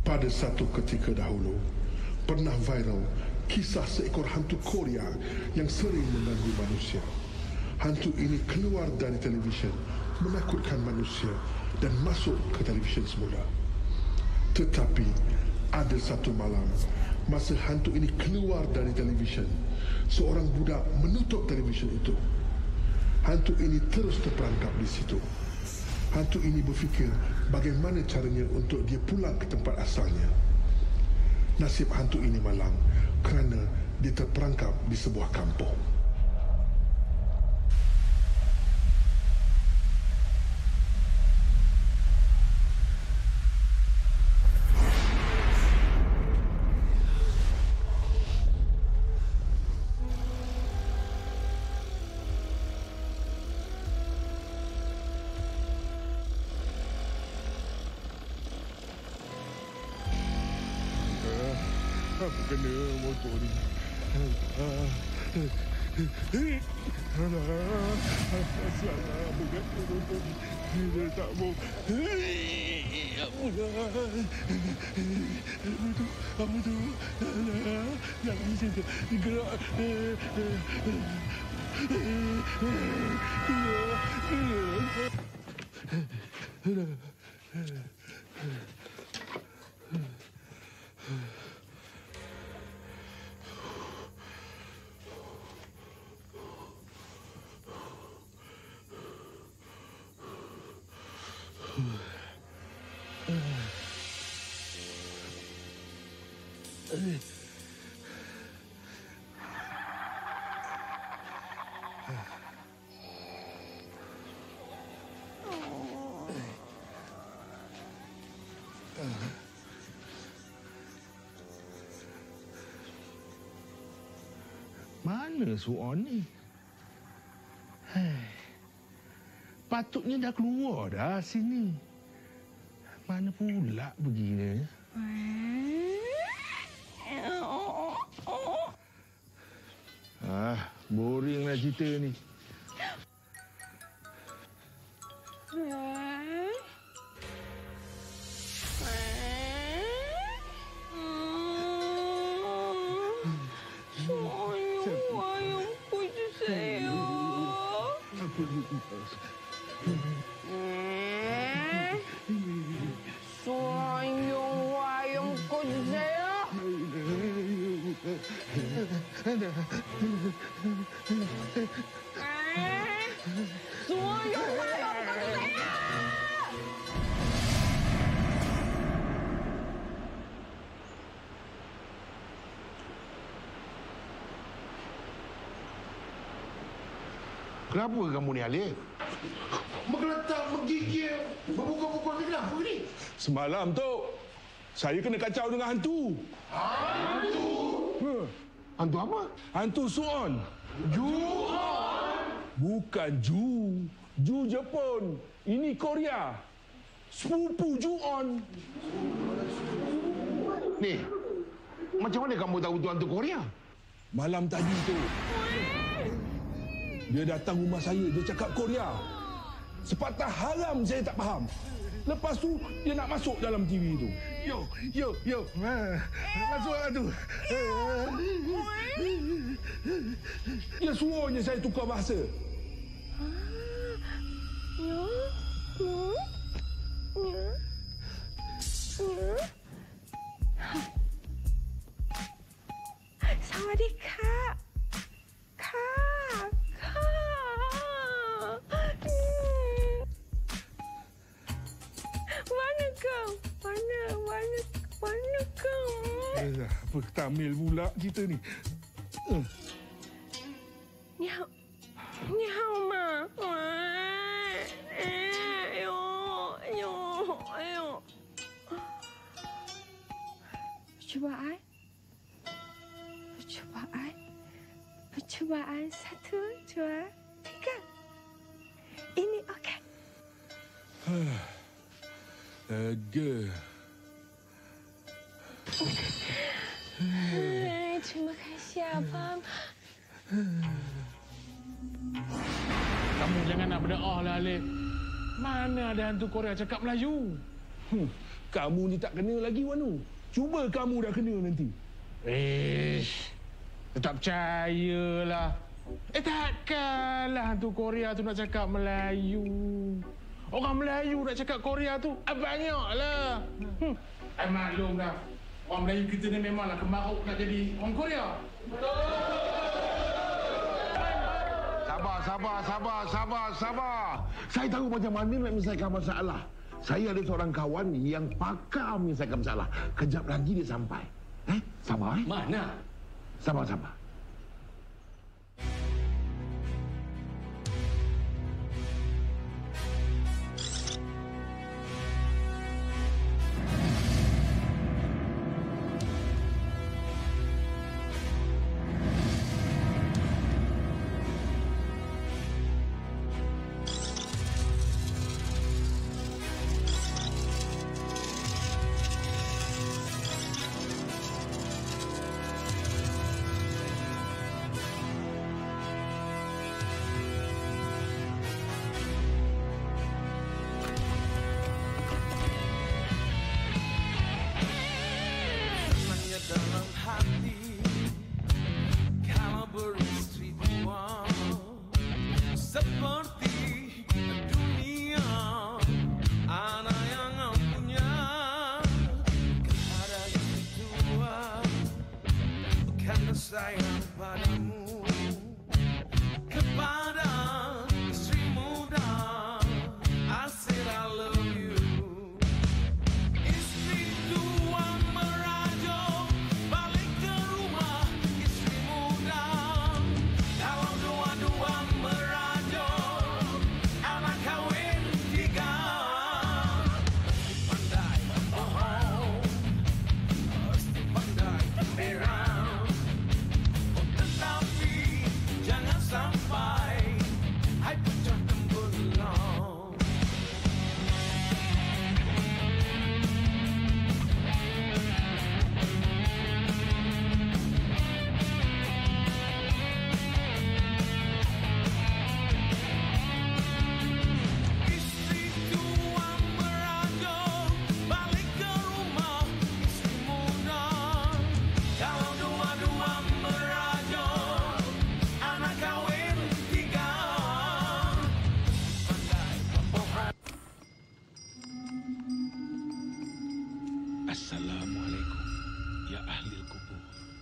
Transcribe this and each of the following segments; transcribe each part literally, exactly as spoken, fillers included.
Pada satu ketika dahulu, pernah viral kisah seekor hantu Korea yang sering mengganggu manusia. Hantu ini keluar dari televisyen, menakutkan manusia dan masuk ke televisyen semula. Tetapi, ada satu malam, masa hantu ini keluar dari televisyen, seorang budak menutup televisyen itu. Hantu ini terus terperangkap di situ. Hantu ini berfikir bagaimana caranya untuk dia pulang ke tempat asalnya. Nasib hantu ini malang kerana dia terperangkap di sebuah kampung. Apa kena motor ni? Alah, bukan motor ni. Dia tak mau. Apa dah? Apa tu? Apa tu? Alah, nak bisa gerak. Alah, alah. Mana Suon ni? Hei, patutnya dah keluar dah sini. Mana pula begini? Ah, boring lah cerita ni. Kenapa kamu ni, Alif? Menggeletak, menggigil, berbuka-buka ni kenapa ni? Semalam, Tok. Saya kena kacau dengan hantu. Hantu? Ha. Hantu apa? Hantu Suon. Ju-on? Bukan Ju. Ju Jepun. Ini Korea. Sepupu Ju-on. Ni, macam mana kamu tahu tu hantu Korea? Malam tadi, Tok. Dia datang rumah saya, dia cakap Korea. Sepatah haram saya tak faham. Lepas tu, dia nak masuk dalam T V tu. Yo, yo, yo. Ha, masuklah tu. Dia suruhnya saya tukar bahasa. Yo, yo, yo, yo. Sawadee-kap. Kak. Mana kau? Mana? Mana? Mana kau? Eh, apa tamil pula kita ni? Uh. Ni hao. Ni hao ma. Eh, ayo, ayo, ayo. Percubaan. Percubaan. Percubaan satu, dua, tiga. Ini okey. Lega. Hai, terima kasih, Abang. Kamu jangan nak berdoa lah, Alif. Mana ada hantu Korea cakap Melayu? Hmm, kamu ni tak kena lagi, Wanu. Cuba kamu dah kena nanti. Eh, tak percayalah. Eh, takkanlah hantu Korea tu nak cakap Melayu. Orang Melayu nak cakap Korea tu ah, banyaklah. Hmm. Eh, maklum dah. Orang Melayu kita ni memanglah kemaruk nak jadi orang Korea. Sabar, sabar, sabar, sabar, sabar. Saya tahu macam mana nak menyelesaikan masalah. Saya ada seorang kawan yang pakar menyelesaikan masalah. Kejap lagi dia sampai. Eh, sabar eh. Mana? Sabar, sabar. Sayang padamu, kepada istri muda, I said I love you. Istri tua merajo, balik ke rumah istri muda. Kalau dua-dua merajo, anak kawin tiga. Pandai bohong, mesti pandai merah. Sampai I pecah tembulang. Istri tua merajo, balik ke rumah istri muda. Kalau dua-dua merajo, anak kawin. Assalamualaikum ya ahli kubur.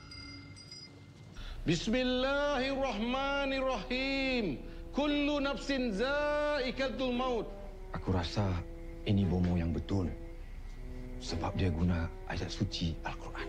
Bismillahirrahmanirrahim. Kullu nafsin za'iqatul maut. Aku rasa ini bomo yang betul. Sebab dia guna ayat suci Al-Quran.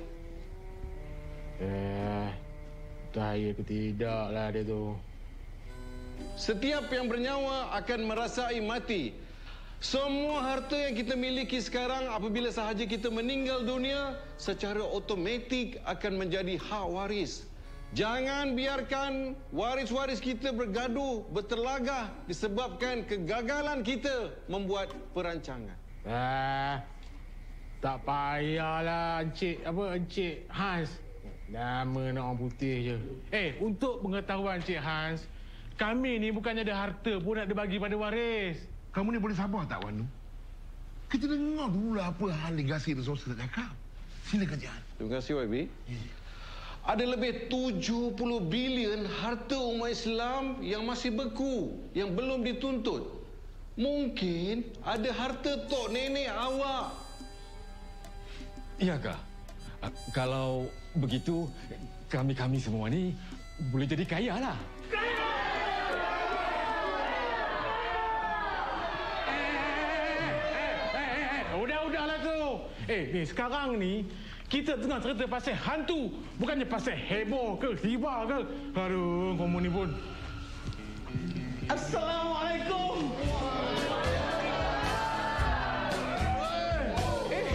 Eh, percaya ke tidaklah dia tu. Setiap yang bernyawa akan merasai mati. Semua harta yang kita miliki sekarang apabila sahaja kita meninggal dunia secara automatik akan menjadi hak waris. Jangan biarkan waris-waris kita bergaduh, bertelagah disebabkan kegagalan kita membuat perancangan. Ah, tak payahlah Encik apa Encik Hans. Nama nak orang putih je. Eh, untuk pengetahuan Encik Hans, kami ni bukannya ada harta pun nak dibagi pada waris. Kamu ni boleh sabar tak, Wanu? Kita dengar dulu apa hal legasi resources tak cakap. Silakan, Jan. Terima kasih, Y B. Ada lebih tujuh puluh bilion harta umat Islam yang masih beku, yang belum dituntut. Mungkin ada harta tok nenek awak. Iyakah? Uh, kalau begitu, kami-kami semua ni boleh jadi kaya lah. Udah-udahlah tu. Eh, ni sekarang ni kita tengah cerita pasal hantu, bukannya pasal heboh ke hibah ke. Aduh, kamu ni pun. Assalamualaikum. Eh,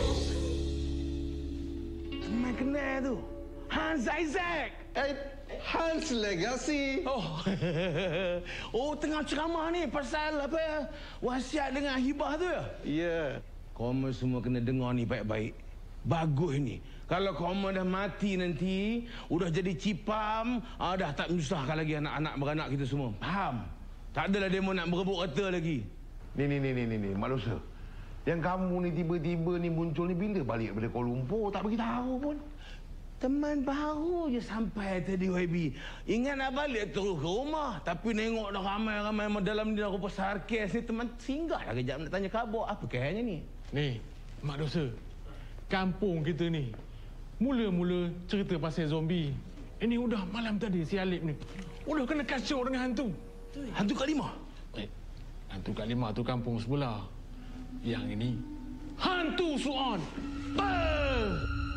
teman kenal tu, Hans Isaac. Eh, Hans Legacy. Oh, oh tengah ceramah ni pasal apa? Wasiat dengan hibah tu ya? Ya. Yeah. Kamu semua kena dengar ni baik-baik. Bagus ni. Kalau kamu dah mati nanti, udah jadi cipam, ah, dah tak menyusahkan lagi anak-anak beranak kita semua. Faham? Tak adalah demo nak berebut harta lagi. Ni, ni, ni, ni, ni, ni. Manusia. Yang kamu ni tiba-tiba ni muncul ni bila balik daripada Kuala Lumpur? Tak beritahu pun. Teman baru je sampai tadi Y B. Ingat nak balik terus ke rumah. Tapi nengok dah ramai-ramai dalam ni dah rupa sarkis ni. Teman singgah dah kejap nak tanya khabar. Apa kehanya ni? Ni, mak dosa. Kampung kita ni. Mula-mula cerita pasal zombie. Ini udah malam tadi si Alip ni. Udah kena kacau dengan hantu. Hantu Kak Limah? Eh, hantu Kak Limah tu kampung sebelah. Yang ini, hantu Suan. Bah!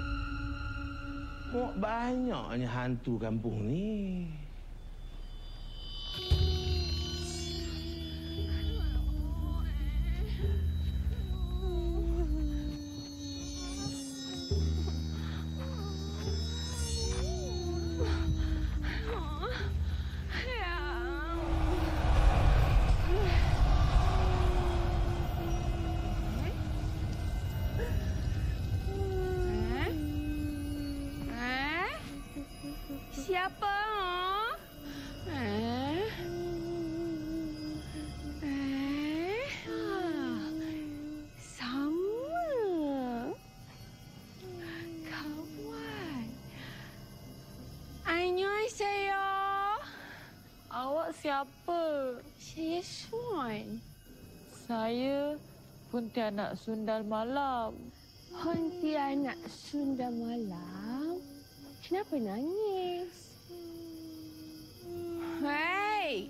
Kok banyaknya hantu kampung ni? Siapa? Ha? Eh? Eh? Ah, sama. Kawan. Annyeonghaseyo. Awak siapa? Saya Suan. Saya Pontianak Sundal Malam. Pontianak Sunda Malam. Kenapa nangis? Hei!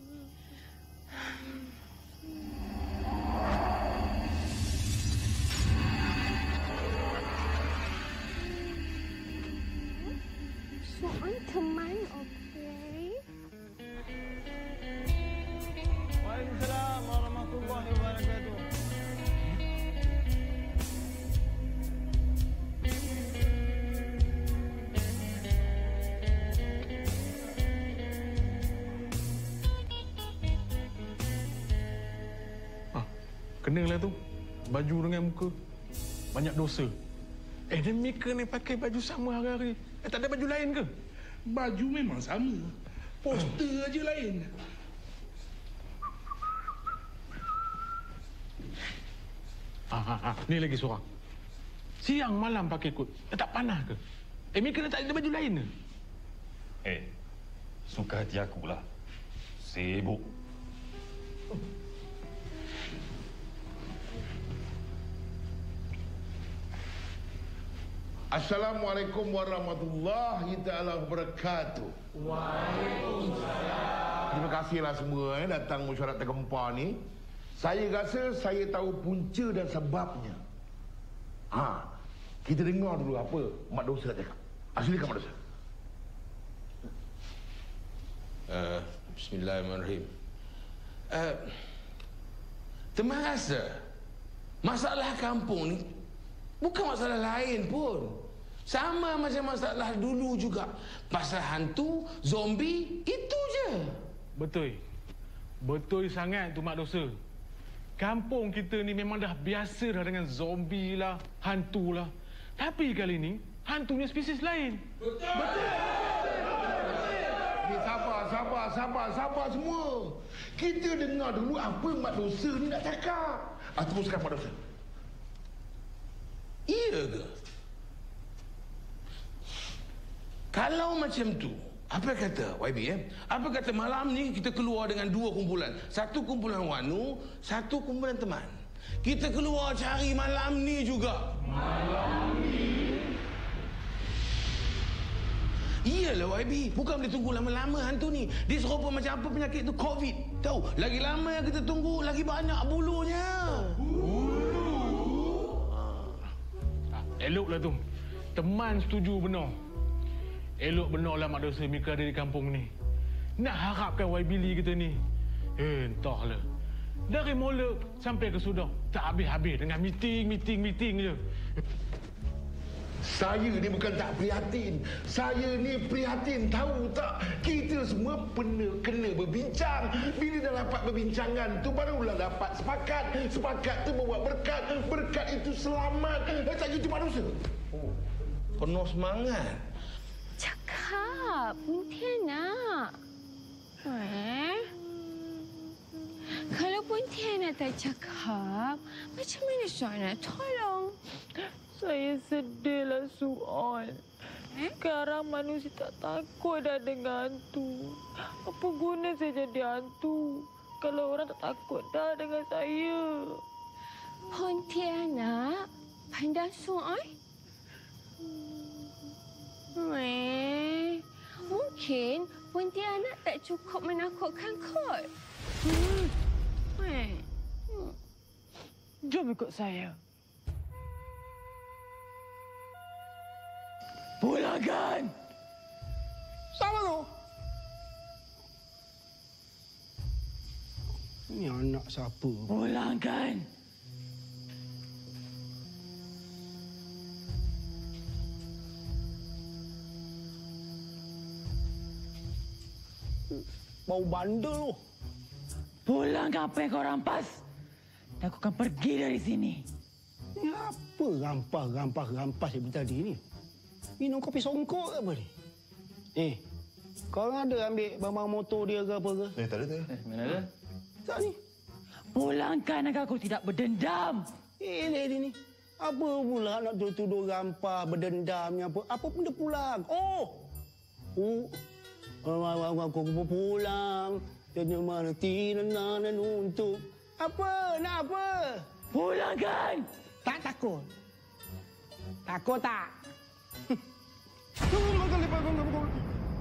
Soal teman, okey? Waalaikumsalam warahmatullahi wabarakatuh. Kenalah tu. Baju dengan muka. Banyak dosa. Eh, dan mereka ni pakai baju sama hari-hari. Eh, tak ada baju lain ke? Baju memang sama. Poster aja lain. Ah, ah, ah. Ni lagi seorang. Siang malam pakai kot. Eh, tak panas ke? Eh, mereka tak ada baju lain ke? Eh, suka hati akulah. Sibuk. Assalamualaikum warahmatullahi taala wabarakatuh. Waalaikumsalam. Terima kasihlah semua eh, datang mesyuarat tergempar ni. Saya rasa saya tahu punca dan sebabnya. Ha, kita dengar dulu apa Mak Dosa cakap. Silakan Mak Dosa. Uh, Bismillahirrahmanirrahim. Uh, Teman rasa masalah kampung ni bukan masalah lain pun. Sama macam masalah dulu juga. Pasal hantu, zombie, itu je. Betul. Betul sangat tu Mak Dosa. Kampung kita ni memang dah biasa dah dengan zombie lah, hantu lah. Tapi kali ni, hantunya spesies lain. Betul. Betul. Ni sabar, sabar, sabar, sabar semua. Kita dengar dulu apa Mak Dosa ni nak cakap. Ah, teruskan Mak Dosa. Iya ke? Kalau macam tu, apa kata Y B eh? Apa kata malam ni kita keluar dengan dua kumpulan. Satu kumpulan Wanu, satu kumpulan teman. Kita keluar cari malam ni juga. Malam ni? Iyalah Y B, bukan boleh tunggu lama-lama hantu ni. Dia serupa macam apa penyakit tu, COVID. Tahu, lagi lama yang kita tunggu, lagi banyak bulunya. Bulu? Ah, eloklah tu. Teman setuju benar. Elok benarlah Mak Dosa mereka ada di kampung ni. Nak harapkan Y B Lee kita ni. Eh, entahlah. Dari mula sampai ke sudah, tak habis-habis dengan meeting, meeting, meeting je. Saya ni bukan tak prihatin. Saya ni prihatin, tahu tak? Kita semua pernah kena berbincang. Bila dah dapat perbincangan tu barulah dapat sepakat. Sepakat tu bawa berkat. Berkat itu selamat. Eh, tak gitu Mak Dosa. Oh, penuh semangat. Cakap, Pontianak. Eh? Kalau Pontianak tak cakap, macam Macam mana Suan nak tolong? Saya sedihlah Suan. Eh? Sekarang manusia tak takut dah dengan hantu. Apa guna saya jadi hantu kalau orang tak takut dah dengan saya? Pontianak pandang Suan? Eh, mungkin Pontianak tak cukup menakutkan kot. Hmm. Eh. Hmm. Jom ikut saya. Pulangkan! Sama tu. Ini anak siapa? Pulangkan! Bau bandel tu. Pulangkan apa yang kau rampas. Dan aku akan pergi dari sini. Ini apa rampas-rampas-rampas yang tadi ni? Minum kopi songkok ke apa ni? Eh, kau orang ada ambil barang motor dia ke apa ke? Eh, tak ada, tak ada. Eh, mana ada? Tak ni. Pulangkan agar aku tidak berdendam. Eh, dia ni. Apa pula nak tuduh rampas, berdendam ni apa? Apa pun dia pulang. Oh! Oh! Aku pulang. Dan mana tinanan untuk apa? Nak apa? Pulangkan! Tak takut. Takut tak? Tunggu kali lepas kau kau.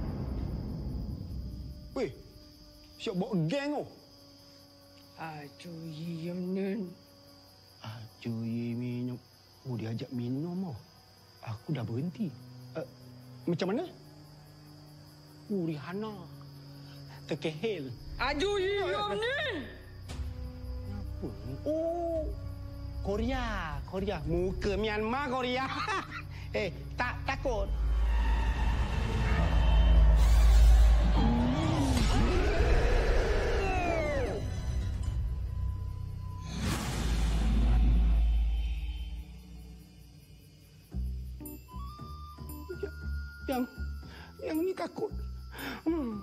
Weh. Siap bawa geng tu. Aduh, Yemnen. Aduh, minum. Oh, dia ajak minum oh. Aku dah berhenti. Uh, macam mana? Oh, Rihanna. Terkehil. Aduh, Yemnen. Apa? Oh. Korea, Korea. Muka Myanmar, Korea. eh, tak takut. Yang, yang ni takut. Hmm.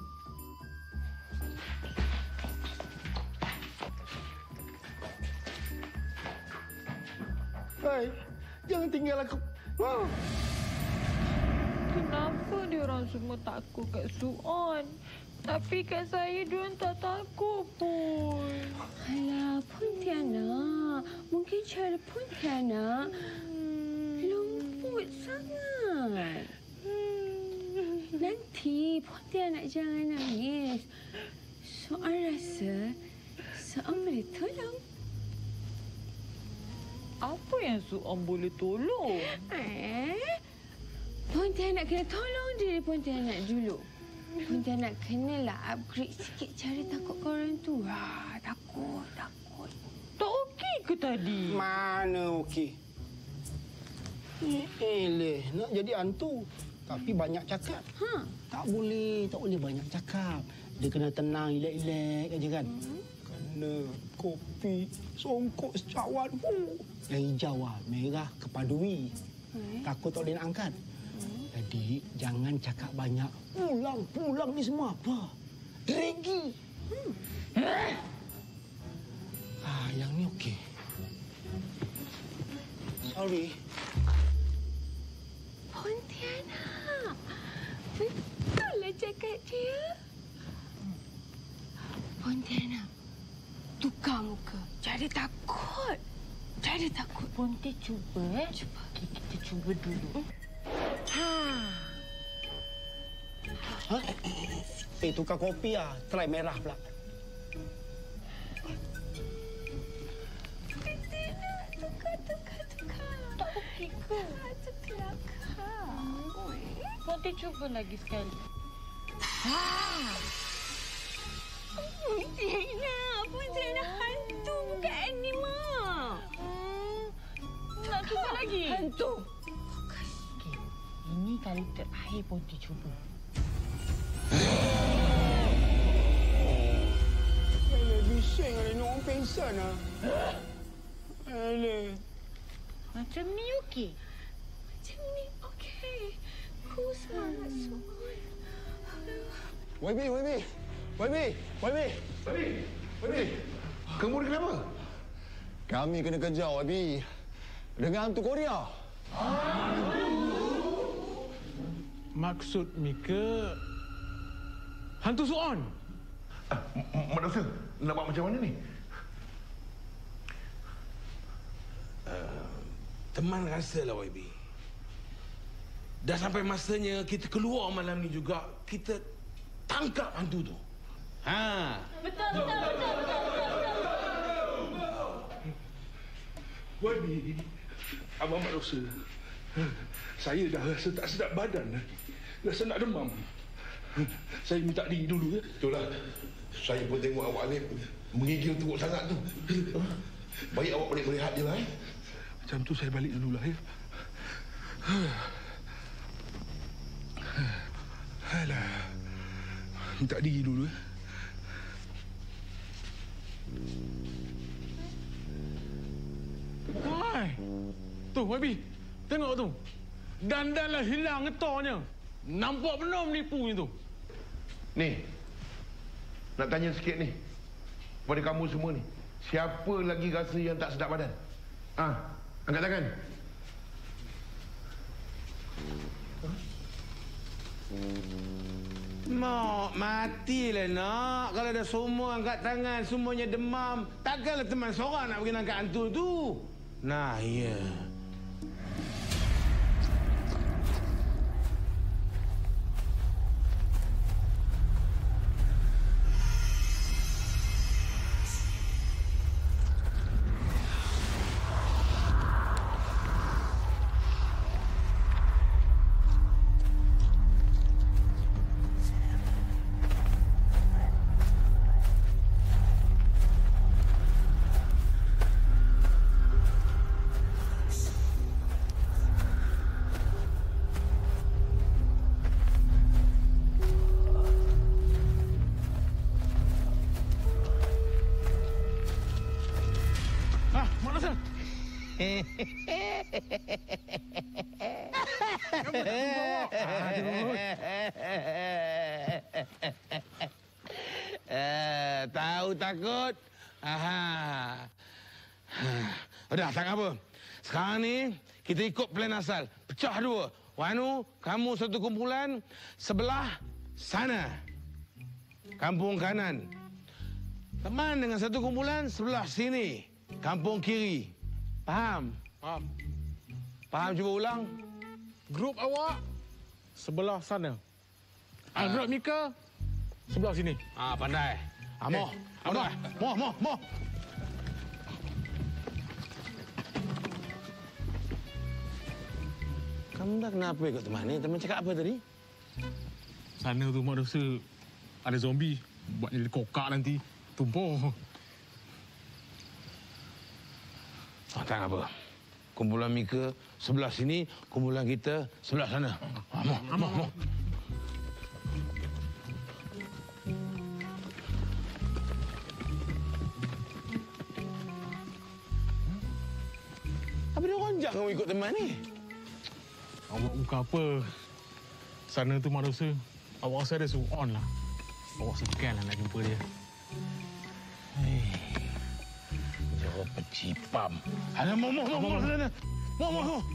Hai, jangan tinggal aku. Oh. Kenapa dia orang semua takut kat Suan? Tapi kat saya dia orang tak takut pun. Alah, Pontianak. Mungkin cara Pontianak hmm. lembut sangat. Hmm. Nanti Pontianak jangan nangis. Soal rasa Suan boleh tolong. Apa yang Suan boleh tolong? Eh? Pontianak kena tolong diri Pontianak dulu. Pontianak kenalah upgrade sikit cara takut korang tu. Ha, takut, takut. Tak okey ke tadi? Mana okey? Eh, nak jadi hantu. Tapi banyak cakap. Ha. Tak boleh, tak boleh banyak cakap. Dia kena tenang, relax-relax aja kan. Hmm. Kena kopi, songkok secawan. Uh. Yang hijau lah, merah, kepadui. Hmm. Takut tak boleh nak angkat. Hmm. Jadi, jangan cakap banyak. Pulang, pulang ni semua apa? Regi. Hmm. Eh. Ah, yang ni okey. Sorry. Pontianak. Betul lah cakap dia. Pontianak. Tukar muka. Jadi takut. Jadi takut. Ponti cuba eh. Cuba. Okay, kita cuba dulu. Ha. Ha? Eh, tukar kopi lah. Try merah pula. Pontianak. Tukar, tukar, tukar. Tak okey ke? Tak kelakar. Ponti cuba lagi sekali. Ha. Pontianak. Pontianak hantu bukan animal. Hmm. Nak cuba lagi? Hantu. Okey. Ini kali terakhir Ponti cuba. Alah, bising lah. Ini orang pengsan lah. Alah. Macam ni okey? Macam ni okey. Cool sangat semua. Y B, Y B. Y B, Y B. Y B, Y B. Kamu ni kenapa? Kami kena kejar, Y B. Dengan hantu Korea. Maksud Mika... Hantu Suon? Ah, Mak Doktor, nak buat macam mana ni? Uh, teman rasalah, Y B. Dah sampai masanya kita keluar malam ni juga, kita tangkap hantu tu. Ha. Betul, betul, betul, betul, betul. Y B, Abang Mak Dosa. Saya dah rasa tak sedap badan dah. Rasa nak demam. Saya minta diri dulu ya. Itulah. Saya pun tengok awak ni menggigil teruk sangat tu. Baik awak balik berehat je lah. Eh. Macam tu saya balik dululah ya. Alah. Minta diri dulu ya. Hai. Tu, Y B. Tengok tu. Dandan lah hilang getarnya. Nampak benar menipunya tu. Ni. Nak tanya sikit ni. Pada kamu semua ni. Siapa lagi rasa yang tak sedap badan? Ah, angkat tangan. Mak, matilah nak. Kalau ada semua angkat tangan, semuanya demam. Takkanlah teman seorang nak pergi angkat hantu tu. Nah, ya. Eh, tahu takut? Aha. Udah, tak apa. Sekarang ni kita ikut plan asal. Pecah dua. Wanu, kamu satu kumpulan sebelah sana. Kampung kanan. Teman dengan satu kumpulan sebelah sini. Kampung kiri. Faham? Faham. Faham, cuba ulang. Grup awak sebelah sana. Ah, grup Mika sebelah sini. Ah, pandai. Ah, moh. Moh, moh, moh, moh. Kamu dah kenapa ikut teman ni? Teman cakap apa tadi? Sana tu mak dosa ada zombie. Buat jadi kokak nanti. Tumpul. Oh, tak apa. Kumpulan Mika sebelah sini, kumpulan kita sebelah sana. Amoh, amoh, amoh. Apa dia ronjak kamu ikut teman ni? Awak buka apa? Sana tu mak dosa. Awak rasa ada suon lah. Awak segan lah nak jumpa dia. Hei. Jawab pecipam. Alah, moh, moh, moh, moh, sana. Moh, moh, moh.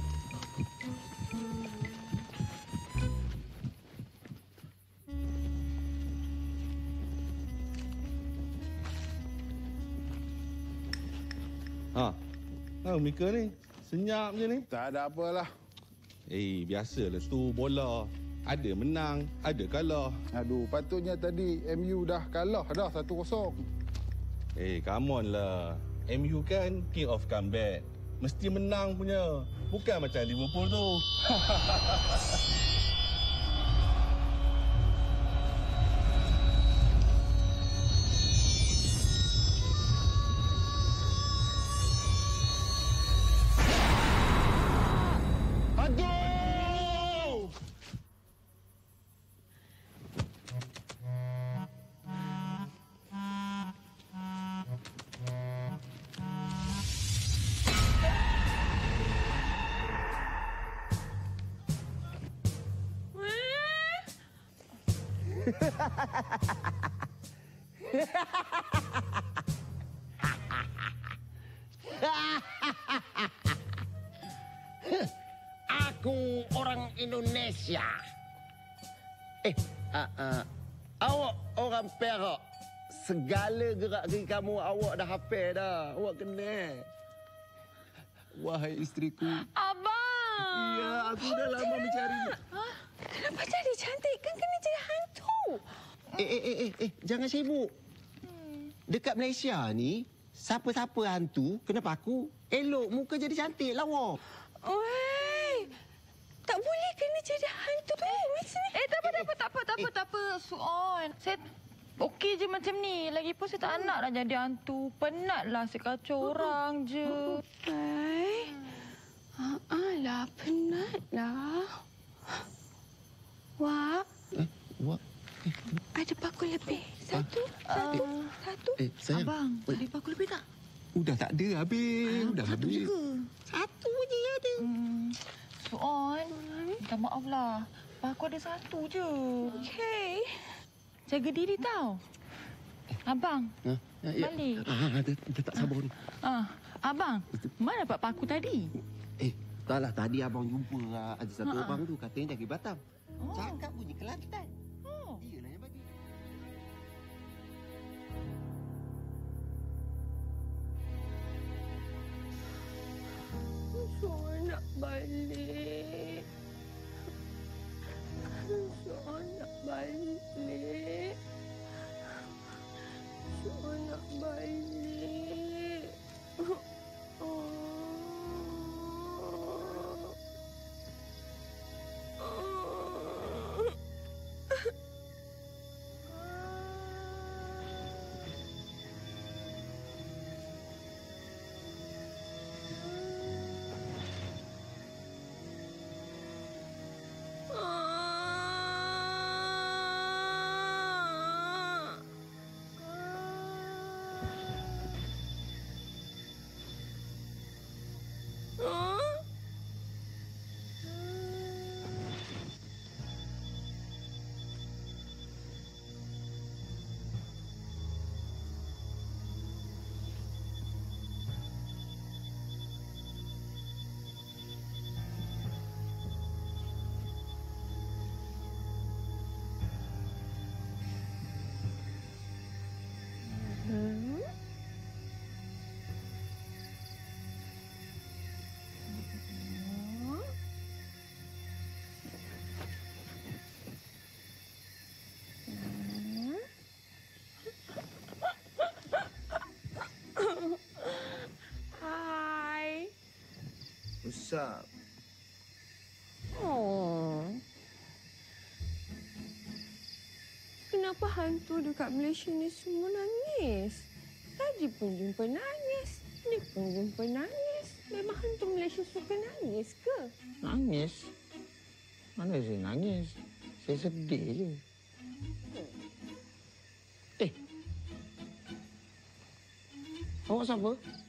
Ha. Oh, Mika ni senyap je ni. Tak ada apalah. Eh, biasalah tu bola. Ada menang, ada kalah. Aduh, patutnya tadi M U dah kalah dah satu kosong. Eh, come on lah. M U kan king of comeback. Mesti menang punya. Bukan macam Liverpool tu. Aku orang Indonesia. Eh, uh, uh, awak orang Perak. Segala gerak-gerik kamu awak dah hafal dah. Awak kenal. Wahai isteriku. Abang! Ya, aku dah lama mencari. Hah? Kenapa jadi cantik? Kan kena jadi hantu. Eh, eh, eh, eh, eh. Jangan sibuk. Dekat Malaysia ni, siapa-siapa hantu kena paku, elok muka jadi cantik lawa. Weh, tak boleh kena jadi hantu tu. Macam ni. Eh, tak apa, tak apa, tak apa, tak apa, tak apa. Suon. Saya okey je macam ni. Lagipun saya tak nak nak jadi hantu. Penatlah saya kacau orang je. Eh, alah, penatlah. Wak. Eh, Wak. Ada paku lebih. Satu, satu, Eh, satu. Eh, sayang. Abang, Oi. ada paku lebih tak? Udah tak ada habis. Udah Satu habis. juga. Satu je ada. Hmm. Suon, minta maaf lah. Paku ada satu je. Okey. Jaga diri tau. Abang, Ha? Ya, balik. Ah, dia, dia tak sabar ni. Ah, abang, mana dapat paku tadi? Eh, taklah tadi abang jumpa lah. Ada satu Ha-ha. orang tu katanya dari Batam. Oh. Cakap bunyi Kelantan. Oh. Dialah yang bagi. Suon nak balik. Suon nak balik. Suon nak balik. Oh. Hmm? Hai. Usap. Oh. Kenapa hantu dekat Malaysia ni semua nangis? Tadi pun jumpa nangis. Ni pun jumpa nangis. Memang hantu Malaysia suka nangis ke? Nangis? Mana saya nangis? Saya sedih je. Eh. Awak siapa?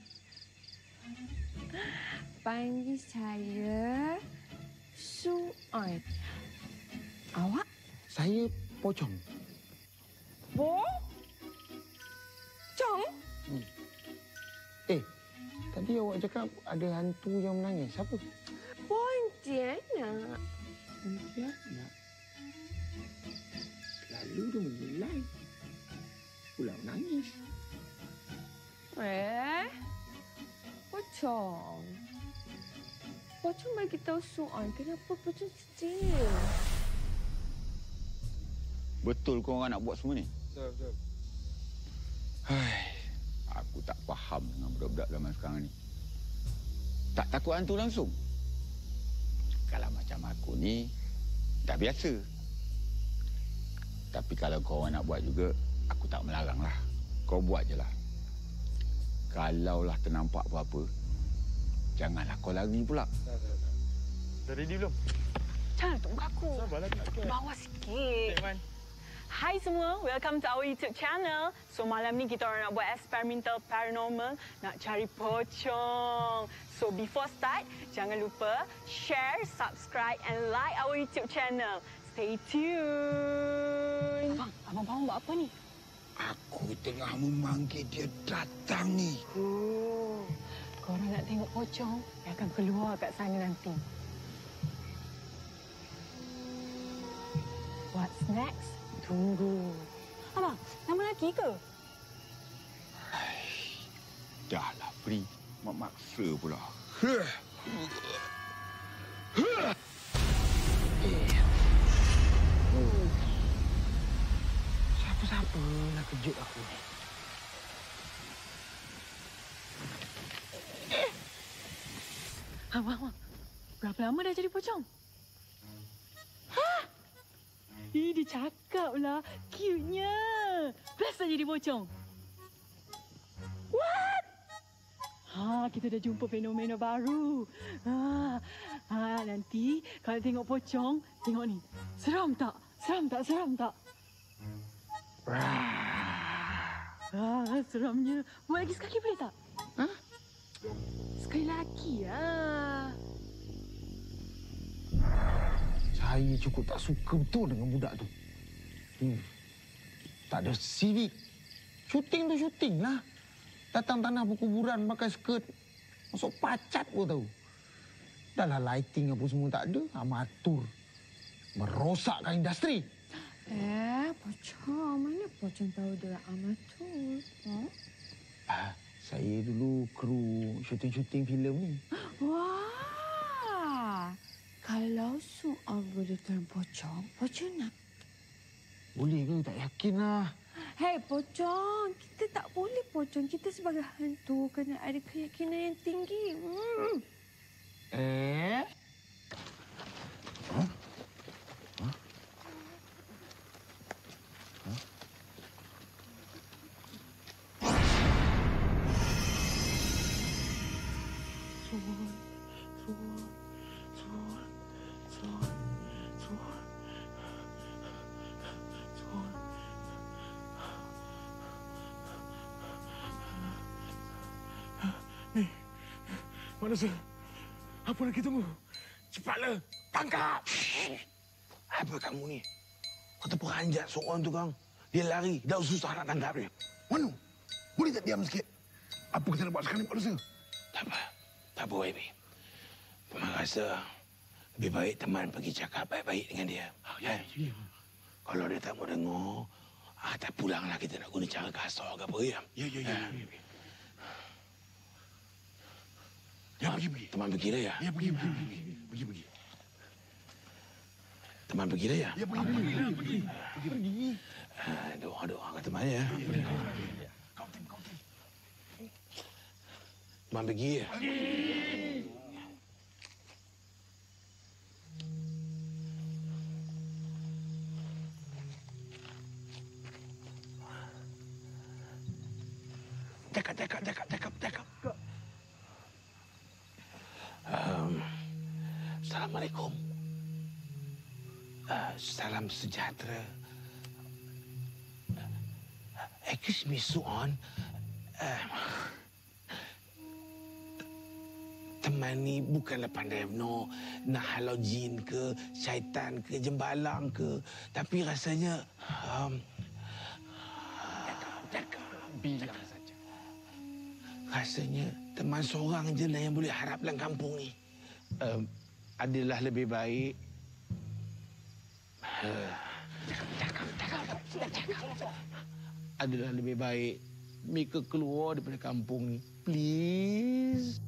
Panggil saya Suon. Awak? Saya Pocong. Bo? Cong? Hmm. Eh, tadi awak cakap ada hantu yang menangis. Siapa? Pontianak. Pontianak. Lalu dia menilai. Pula menangis. Eh? Pocong. Pocong bagi tahu Suon kenapa Pocong sedih. Betul kau orang nak buat semua ni? Betul, betul. Hai, aku tak faham dengan budak-budak zaman sekarang ni. Tak takut hantu langsung. Kalau macam aku ni, dah biasa. Tapi kalau kau orang nak buat juga, aku tak melarang lah. Kau buat je lah. Kalaulah ternampak apa-apa, janganlah kau lari pula. Dah, dah, dah. Dah ready belum? Jangan tunggu aku. Sabarlah nak ke. Bawa sikit. Take man. Hai semua, welcome to our YouTube channel. So malam ni kita orang nak buat experimental paranormal, nak cari pocong. So before start, jangan lupa share, subscribe and like our YouTube channel. Stay tuned. Abang, abang Pawang buat apa ni? Aku tengah memanggil dia datang ni. Oh, Korang nak tengok pocong yang akan keluar kat sana nanti. What's next? Tunggu. Abang, nama lelaki ke? Dah lah, Pri. Mak maksa pula. Siapa-siapa nak kejut aku ni? Abang, abang. Berapa lama dah jadi pocong? Hah? Ih, dia cakap lah. Cute-nya. Best dah jadi pocong. What? Ha, kita dah jumpa fenomena baru. Ha, ha, nanti kalau tengok pocong, tengok ni. Seram tak? Seram tak? Seram tak? Ah, seramnya. Buat lagi sekali boleh tak? Ha? Sekali lagi lah. Saya cukup tak suka betul dengan budak tu. Hmm. Tak ada civic. Shooting tu shooting lah. Datang tanah perkuburan pakai skirt. Masuk pacat pun tahu. Dah lah lighting apa semua tak ada. Amatur. Merosakkan industri. Eh, pocong. Mana pocong tahu dia amatur? Hmm? Ah, saya dulu kru syuting-syuting filem ni. Wah! Kalau Suan boleh turun pocong, pocong nak. Boleh ke? Tak yakin lah. Hei, pocong. Kita tak boleh pocong. Kita sebagai hantu kena ada keyakinan yang tinggi. Hmm. Eh? Huh? Huh? Huh? Suan, Suan, Suan, Suan, Suan, Suan. Ni, manusia. Apa lagi tunggu? Cepatlah, tangkap! Apa kamu ni? Kau terperanjat seorang tu, Kang. Dia lari, dah susah nak tangkap dia. Manu, boleh tak diam sikit? Apa kita nak buat sekarang ni, Pak Dosa? Tak apa. Tak apa, Y B. Memang rasa lebih baik teman pergi cakap baik-baik dengan dia. Oh, ya, ya. Kalau dia tak mau dengar, ah, tak pulanglah kita nak guna cara kasar ke apa, ya? Ya, ya, ya. ya, ya. Ya, pergi, pergi. Teman pergi dah, ya? Ya, pergi, pergi, pergi. Pergi, pergi. Teman pergi dah, ya? Ya, pergi, pergi, pergi. Pergi, pergi. pergi. Ah, doa-doa kat teman, ya? Kau tim, kau tim. Teman pergi, ya? Cakap, cakap, cakap, cakap, cakap. Um, Assalamualaikum. Uh, salam sejahtera. Uh, excuse me, Suan. Uh, teman ni bukanlah pandai no, nak halau jin ke, syaitan ke, jembalang ke. Tapi rasanya... Um, cakap, cakap. Bilang saja. Rasanya teman seorang je lah yang boleh harap dalam kampung ni. Um, adalah lebih baik... Uh, cakap, cakap, cakap, cakap, cakap. Adalah lebih baik Mika keluar daripada kampung ni. Please.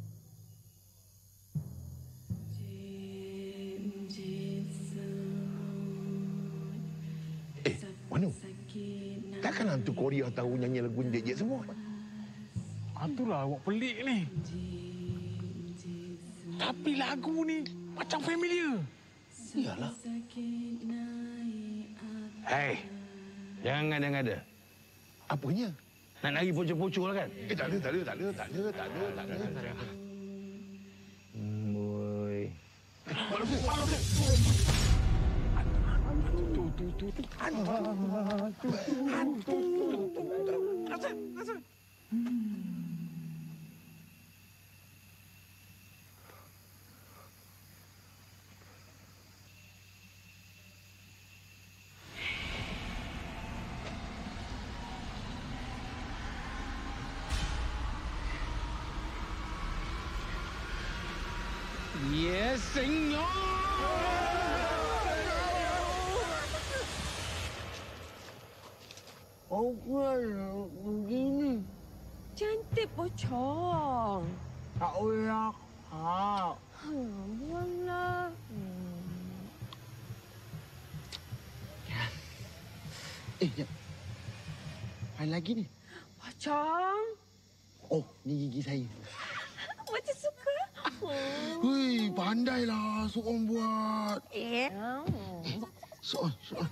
Eh, Manu. Takkan hantu Korea tahu nyanyi lagu Jek-Jek semua? Itulah awak pelik ni. Tapi lagu ni macam familiar. Iyalah. Hei, jangan ngada-ngada. Apanya? Nak nari pocong-pocong lah kan? Eh, tak ada, tak ada, tak ada, tak ada, tak ada, tak ada. Tak ada. Hmm, boy. Hantu, hantu, hantu, hantu, hantu. Asal, asal. Yes, senyor. Oh, begini. Cantik pocong. Tak boleh kak. Hmm, buanglah. Hmm. Eh, jap. Ada lagi ni. Pocong. Oh, ni gigi saya. Macam suka. Hui, pandailah seorang buat. Eh. Soal, soal.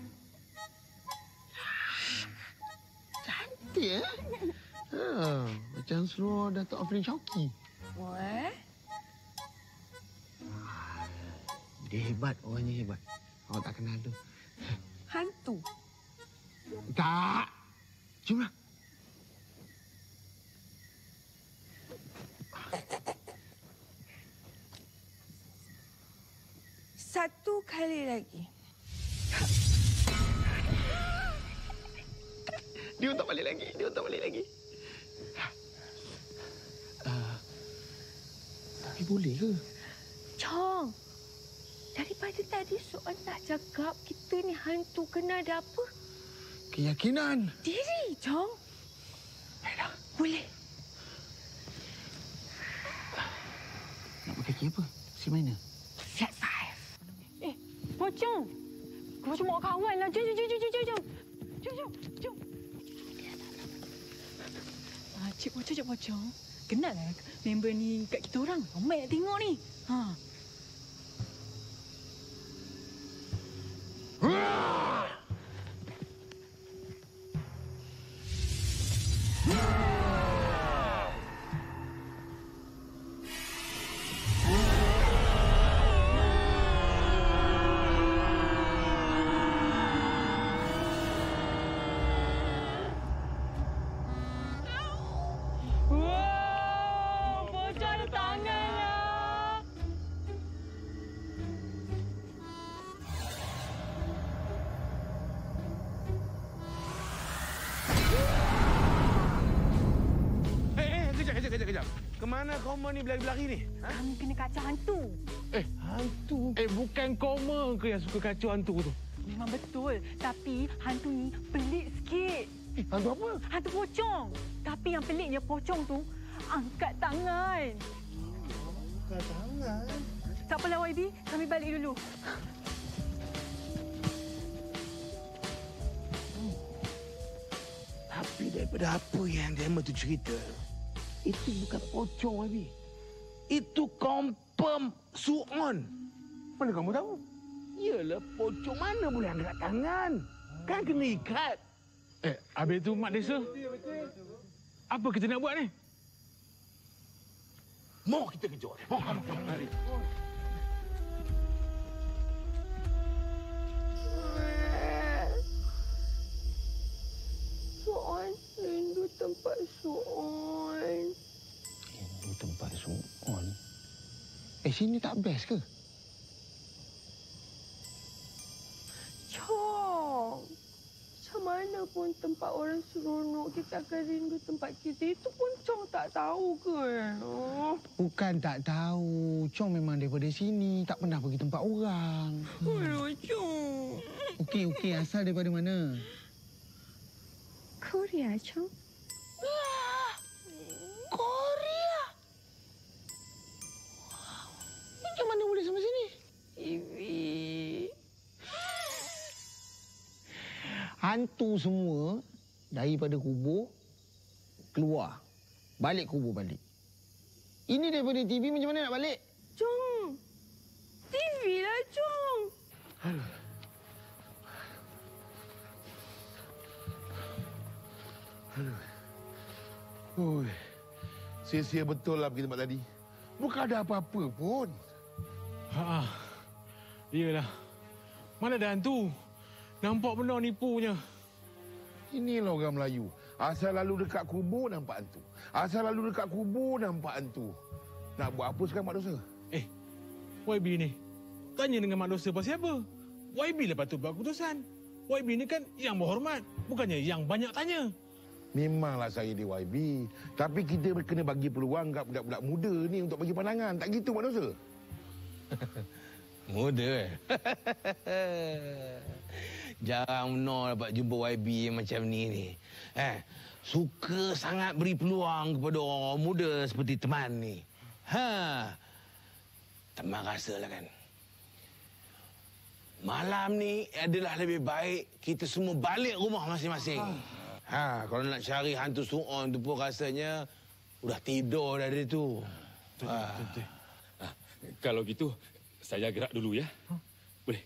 Cantik eh? Ha, macam seluar Datuk Afrin Shauki. Wah. Dia hebat, orangnya hebat. Awak tak kenal tu. Hantu. Tak. Jomlah. Satu kali lagi. Dia untuk balik lagi. Dia untuk balik lagi. Uh, tapi boleh ke? Chong. Daripada tadi soal nak cakap kita ni hantu kena ada apa? Keyakinan. Diri, Chong. Baiklah. Boleh. Nak pakai key apa? Si mana? Flat five. Eh, pocong. Pocong mau kawan lah. Jom, jom, jom, jom, jom, jom. Jom, jom, jom. Ah, Cik Pocong, Cik Pocong. Kenal lah member ni kat kita orang. Ramai nak tengok ni. Ha. kejap, kejap. Kemana koma ni berlari-berlari ni? Ha? Kami kena kacau hantu. Eh, hantu? Eh, bukan koma ke yang suka kacau hantu tu? Memang betul. Tapi hantu ni pelik sikit. Eh, hantu apa? Hantu pocong. Tapi yang peliknya pocong tu angkat tangan. Angkat tangan? Tak apalah Y B, kami balik dulu. Tapi daripada apa yang Dema tu cerita, itu bukan pocong, Y B. Itu confirm Suon. Mana kamu tahu? Yalah, pocong mana boleh angkat tangan? Kan kena ikat. Eh, habis tu Mak Desa. Apa kita nak buat ni? Mau kita kejut. Oh, mari. Suon, rindu tempat Suon. Rindu tempat Suon? Eh, sini tak best ke? Chong, macam mana pun tempat orang seronok kita akan rindu tempat kita. Itu pun Chong tak tahu ke? Oh. Bukan tak tahu. Chong memang daripada sini. Tak pernah pergi tempat orang. Aduh, Chong. Okey, okey. Asal daripada mana? Korea, Chong. Korea? Wow. Macam mana boleh sampai sini? Ibi. Hantu semua daripada kubur keluar. Balik kubur balik. Ini daripada T V, macam mana nak balik? Chong. T V lah, Chong. Alah. Aduh. Oi. Sia-sia betul lah pergi tempat tadi. Bukan ada apa-apa pun. Ha. Iyalah. Mana ada hantu? Nampak benar nipunya. Inilah orang Melayu. Asal lalu dekat kubur nampak hantu. Asal lalu dekat kubur nampak hantu. Nak buat apa sekarang Mak Dosa? Eh, Y B ni. Tanya dengan Mak Dosa pasal apa? Y B lah patut buat keputusan. Y B ni kan yang berhormat. Bukannya yang banyak tanya. Memanglah saya di Y B. Tapi kita kena bagi peluang kat budak-budak muda ni untuk bagi pandangan. Tak gitu Mak Dosa? Muda eh? Jarang benar dapat jumpa Y B macam ni ni. Eh, suka sangat beri peluang kepada orang muda seperti teman ni. Ha. Teman rasalah kan. Malam ni adalah lebih baik kita semua balik rumah masing-masing. Ha, kalau nak cari hantu Su'on tu pun rasanya udah tidur dari tu. Ha. Ha. Kalau gitu, saya gerak dulu ya. Huh? Boleh.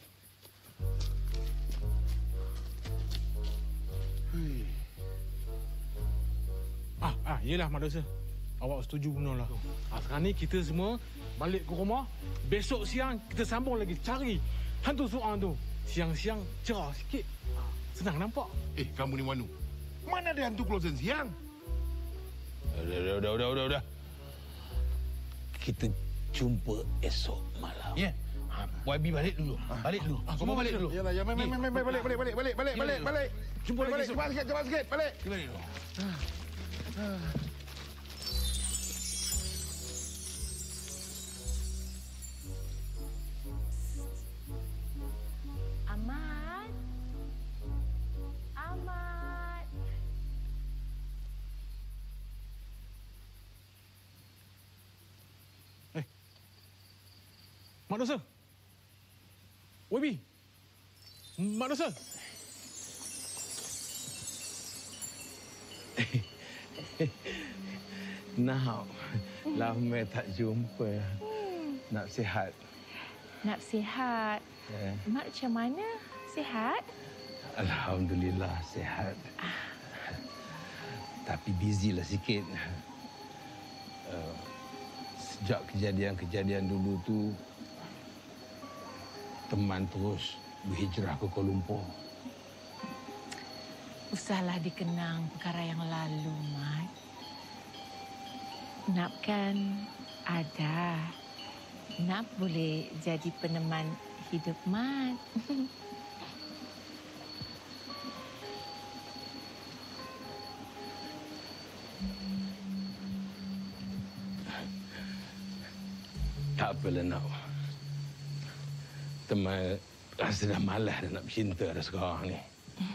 Ah, ah, yelah Mak Dosa. Awak setuju benar lah. Ah, sekarang ni kita semua balik ke rumah. Besok siang kita sambung lagi cari hantu Su'on tu. Siang-siang cerah sikit. Ah, senang nampak. Eh, kamu ni Wanu. Mana ada hantu keluar siang? Udah, udah, udah, udah, udah, udah. Kita jumpa esok malam. Ya. Yeah. Ha, Y B balik dulu. Balik dulu. Ah, Semua balik dulu. Yalah, ya, main, main, main, main, balik, balik, balik, balik, balik, balik, balik. Jumpa lagi balik, esok. cepat sikit, cepat sikit, balik. Balik dulu. Ahmad. Ahmad. Eh. Mak Dosa. Y B. Mak Dosa. Nak. Lama tak jumpa. Nak sihat. Nak sihat. Eh. Mak macam mana? Sihat? Alhamdulillah sihat. Tapi busy lah sikit. Uh, sejak kejadian-kejadian dulu tu, teman terus berhijrah ke Kuala Lumpur. Usahlah dikenang perkara yang lalu, Mat. Nap kan ada. Nap boleh jadi peneman hidup Mat. Tak apalah nak. Teman rasa dah malas dah nak bercinta dah sekarang ni.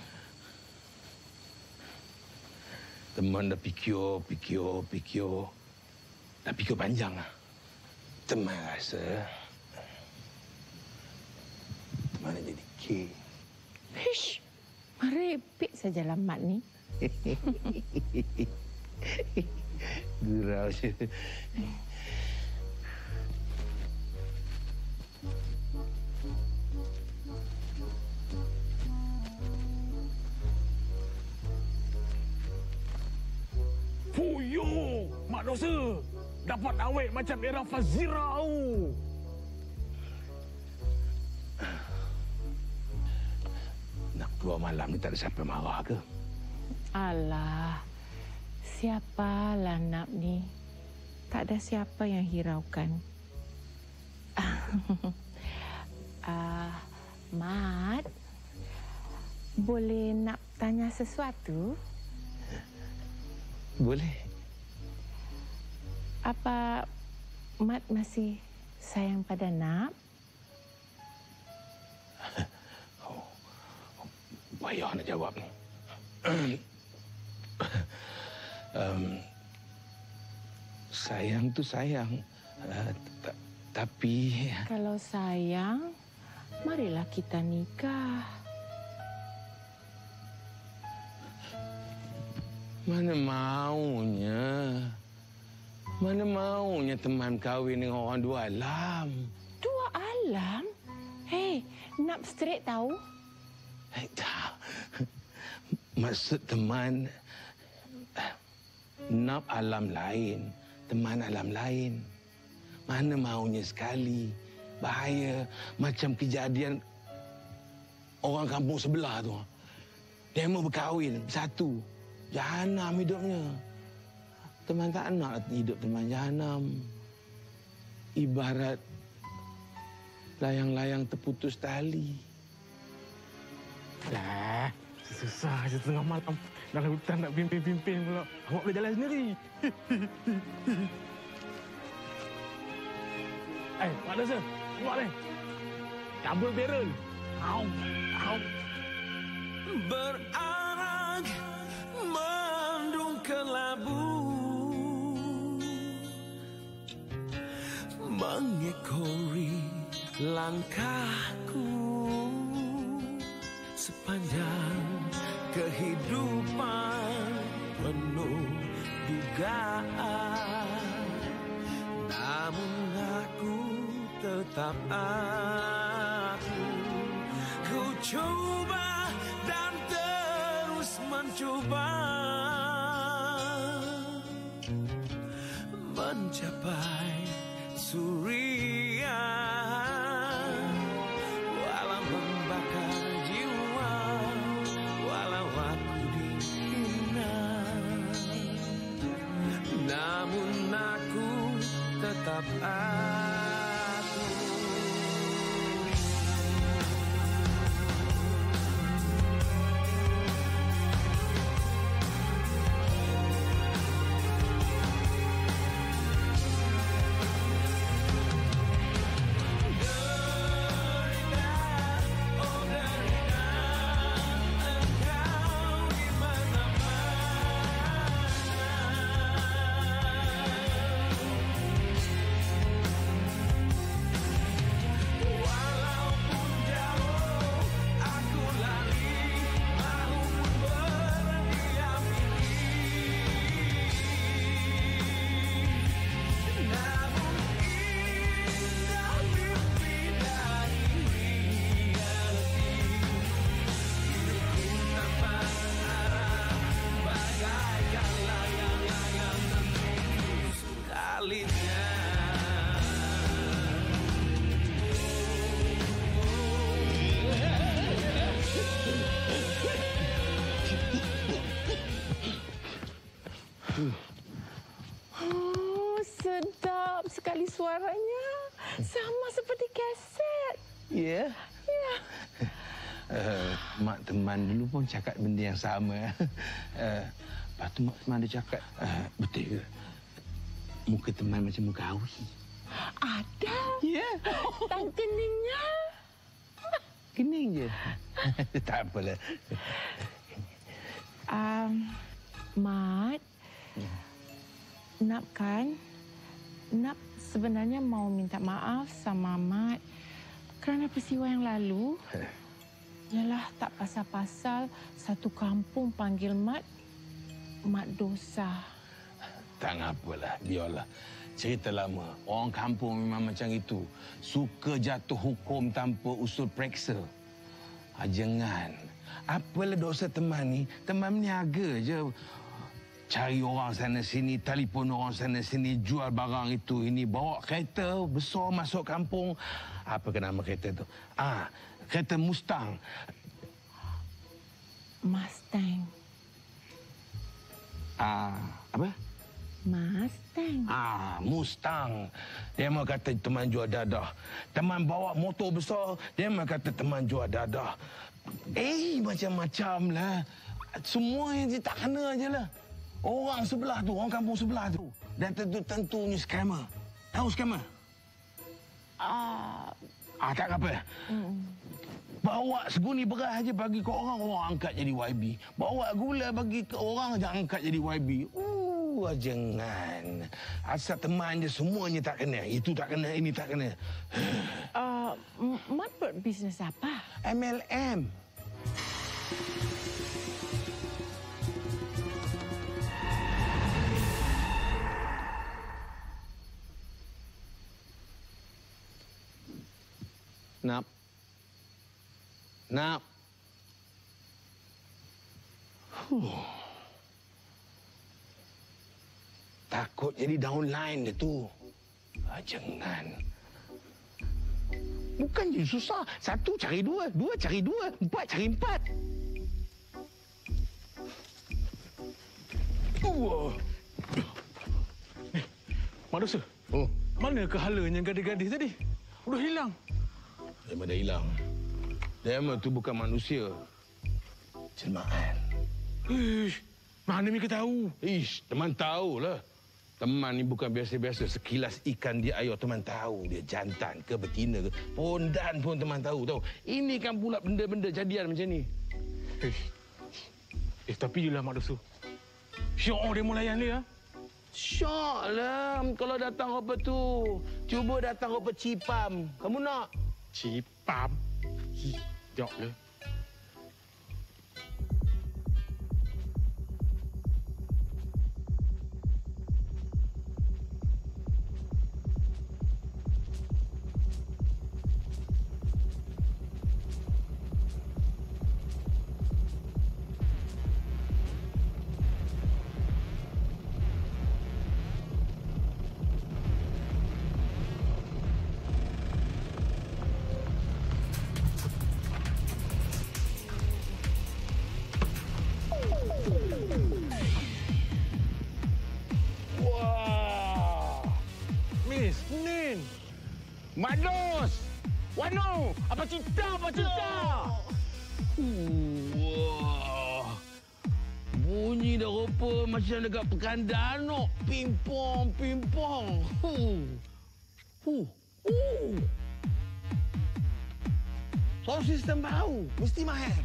Teman dah pikir, pikir, pikir. Dah pikir panjang lah. Teman rasa teman nak jadi K. Hish, merepek sajalah Mat ni. Gurau je. Fuyo, Mak Dosa. Dapat awet macam era Fazira tu. Nak keluar malam ni tak ada siapa marah ke? Alah, siapalah Nap ni? Tak ada siapa yang hiraukan. Ah, Mat, boleh Nap tanya sesuatu? Boleh. Apa Mat masih sayang pada Nap? Payah nak jawab ni. um, sayang tu sayang. Uh, tapi... Kalau sayang, marilah kita nikah. Mana maunya. Mana maunya teman kahwin dengan orang dua alam. Dua alam? Hei, Nap straight tahu? Eh, tak. Maksud teman, Nap alam lain, teman alam lain. Mana maunya sekali. Bahaya. Macam kejadian orang kampung sebelah tu. Demo berkahwin, satu. Jahanam hidupnya. Teman tak nak hidup teman jahanam. Ibarat layang-layang terputus tali. Dah, susah je tengah malam. Dalam hutan nak pimpin-pimpin pula. Awak boleh jalan sendiri. Eh, Mak Dosa. Keluar ni. Double barrel. Au. Au. Berarang mendung kelabu, mengekori langkahku sepanjang kehidupan penuh dugaan, namun aku tetap aku. Ku coba dan terus mencoba mencapai suria, walau membakar jiwa, walau aku dihina, namun aku tetap aku. Oh, sedap sekali suaranya. Sama seperti kaset. Ya? Ya. Uh, mak teman dulu pun cakap benda yang sama. Uh, lepas tu mak teman dia cakap, uh, betul ke? Muka teman macam muka Awi. Ada. Ya. Dan keningnya. Kening je. Tak apalah. Um, Mat, Nap kan? Nap sebenarnya mau minta maaf sama Mat kerana peristiwa yang lalu. Yalah, tak pasal-pasal satu kampung panggil Mat Mat Dosa. Tak apalah, biarlah. Cerita lama. Orang kampung memang macam itu. Suka jatuh hukum tanpa usul periksa. Ha, jangan. Apalah dosa teman ni? Teman niaga je. Cari orang sana sini, telefon orang sana sini, jual barang itu ini, bawa kereta besar masuk kampung. Apa ke nama kereta tu? Ah, kereta Mustang. Mustang. Ah, apa? Mustang. Ah, Mustang. Dia mau kata teman jual dadah. Teman bawa motor besar, dia mau kata teman jual dadah. Eh, macam-macam lah. Semua yang dia tak kena je lah. Orang sebelah tu, orang kampung sebelah tu. Dan tentu-tentunya scammer. Tahu scammer? Ah, ah tak apa. Mm. Bawa seguni beras aja bagi ke orang, orang angkat jadi Y B. Bawa gula bagi ke orang, jangan angkat jadi Y B. Uh, jangan. Asal teman je semuanya tak kena. Itu tak kena, ini tak kena. Uh, Mat buat bisnes apa? M L M. Nap. Nap. Huh. Takut jadi downline dia tu. Ah, jangan. Bukan je susah. Satu cari dua, dua cari dua, empat cari empat. Wah. Eh, Mak Dosa. Oh. Mana kehalanya gadis-gadis tadi? Udah hilang. Dia dah hilang. Dia tu bukan manusia. Jelmaan. Ish, mana Mika tahu? Ish, teman tahulah. Teman ni bukan biasa-biasa. Sekilas ikan di air, teman tahu dia jantan ke betina ke. Pondan pun teman tahu, tahu. Ini kan pula benda-benda jadian macam ni. Eh, eh tapi jelah Mak Dosu. Syok dia mau layan dia. Syok lah kalau datang apa tu. Cuba datang apa Cipam. Kamu nak? Cipam? Sekejap lah. Mak Dos! Wanu! Apa cerita? Apa cerita? Wah. Bunyi dah rupa macam dekat Pekan Danok. Pimpong, pimpong. Huh. Huh. Uh. Sound system baru. Mesti mahal.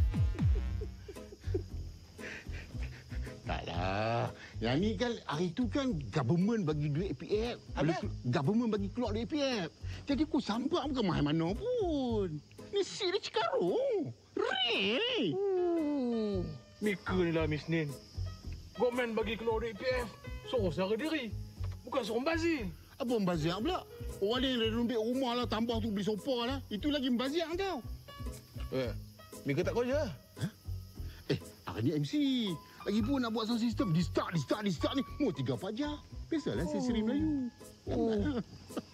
Taklah. Yang ni kan hari tu kan government bagi duit A P F. Apa? Government bagi keluar duit A P F. Jadi aku sampak bukan mahal mana pun. Ni si dia Cikarung. Real. Hmm. Mika ni lah Miss Nin. Government bagi keluar duit A P F. Suruh secara diri. Bukan suruh membazir. Apa membazir pula? Orang dia yang renovate rumah lah, tambah tu beli sofa lah. Itu lagi membazir kau. Eh, Mika tak kerja? Ha? Eh, hari ni M C. Lagipun nak buat sound system, di start, di start, di start ni. Mau tiga empat jam. Biasalah saya seri Melayu. Oh.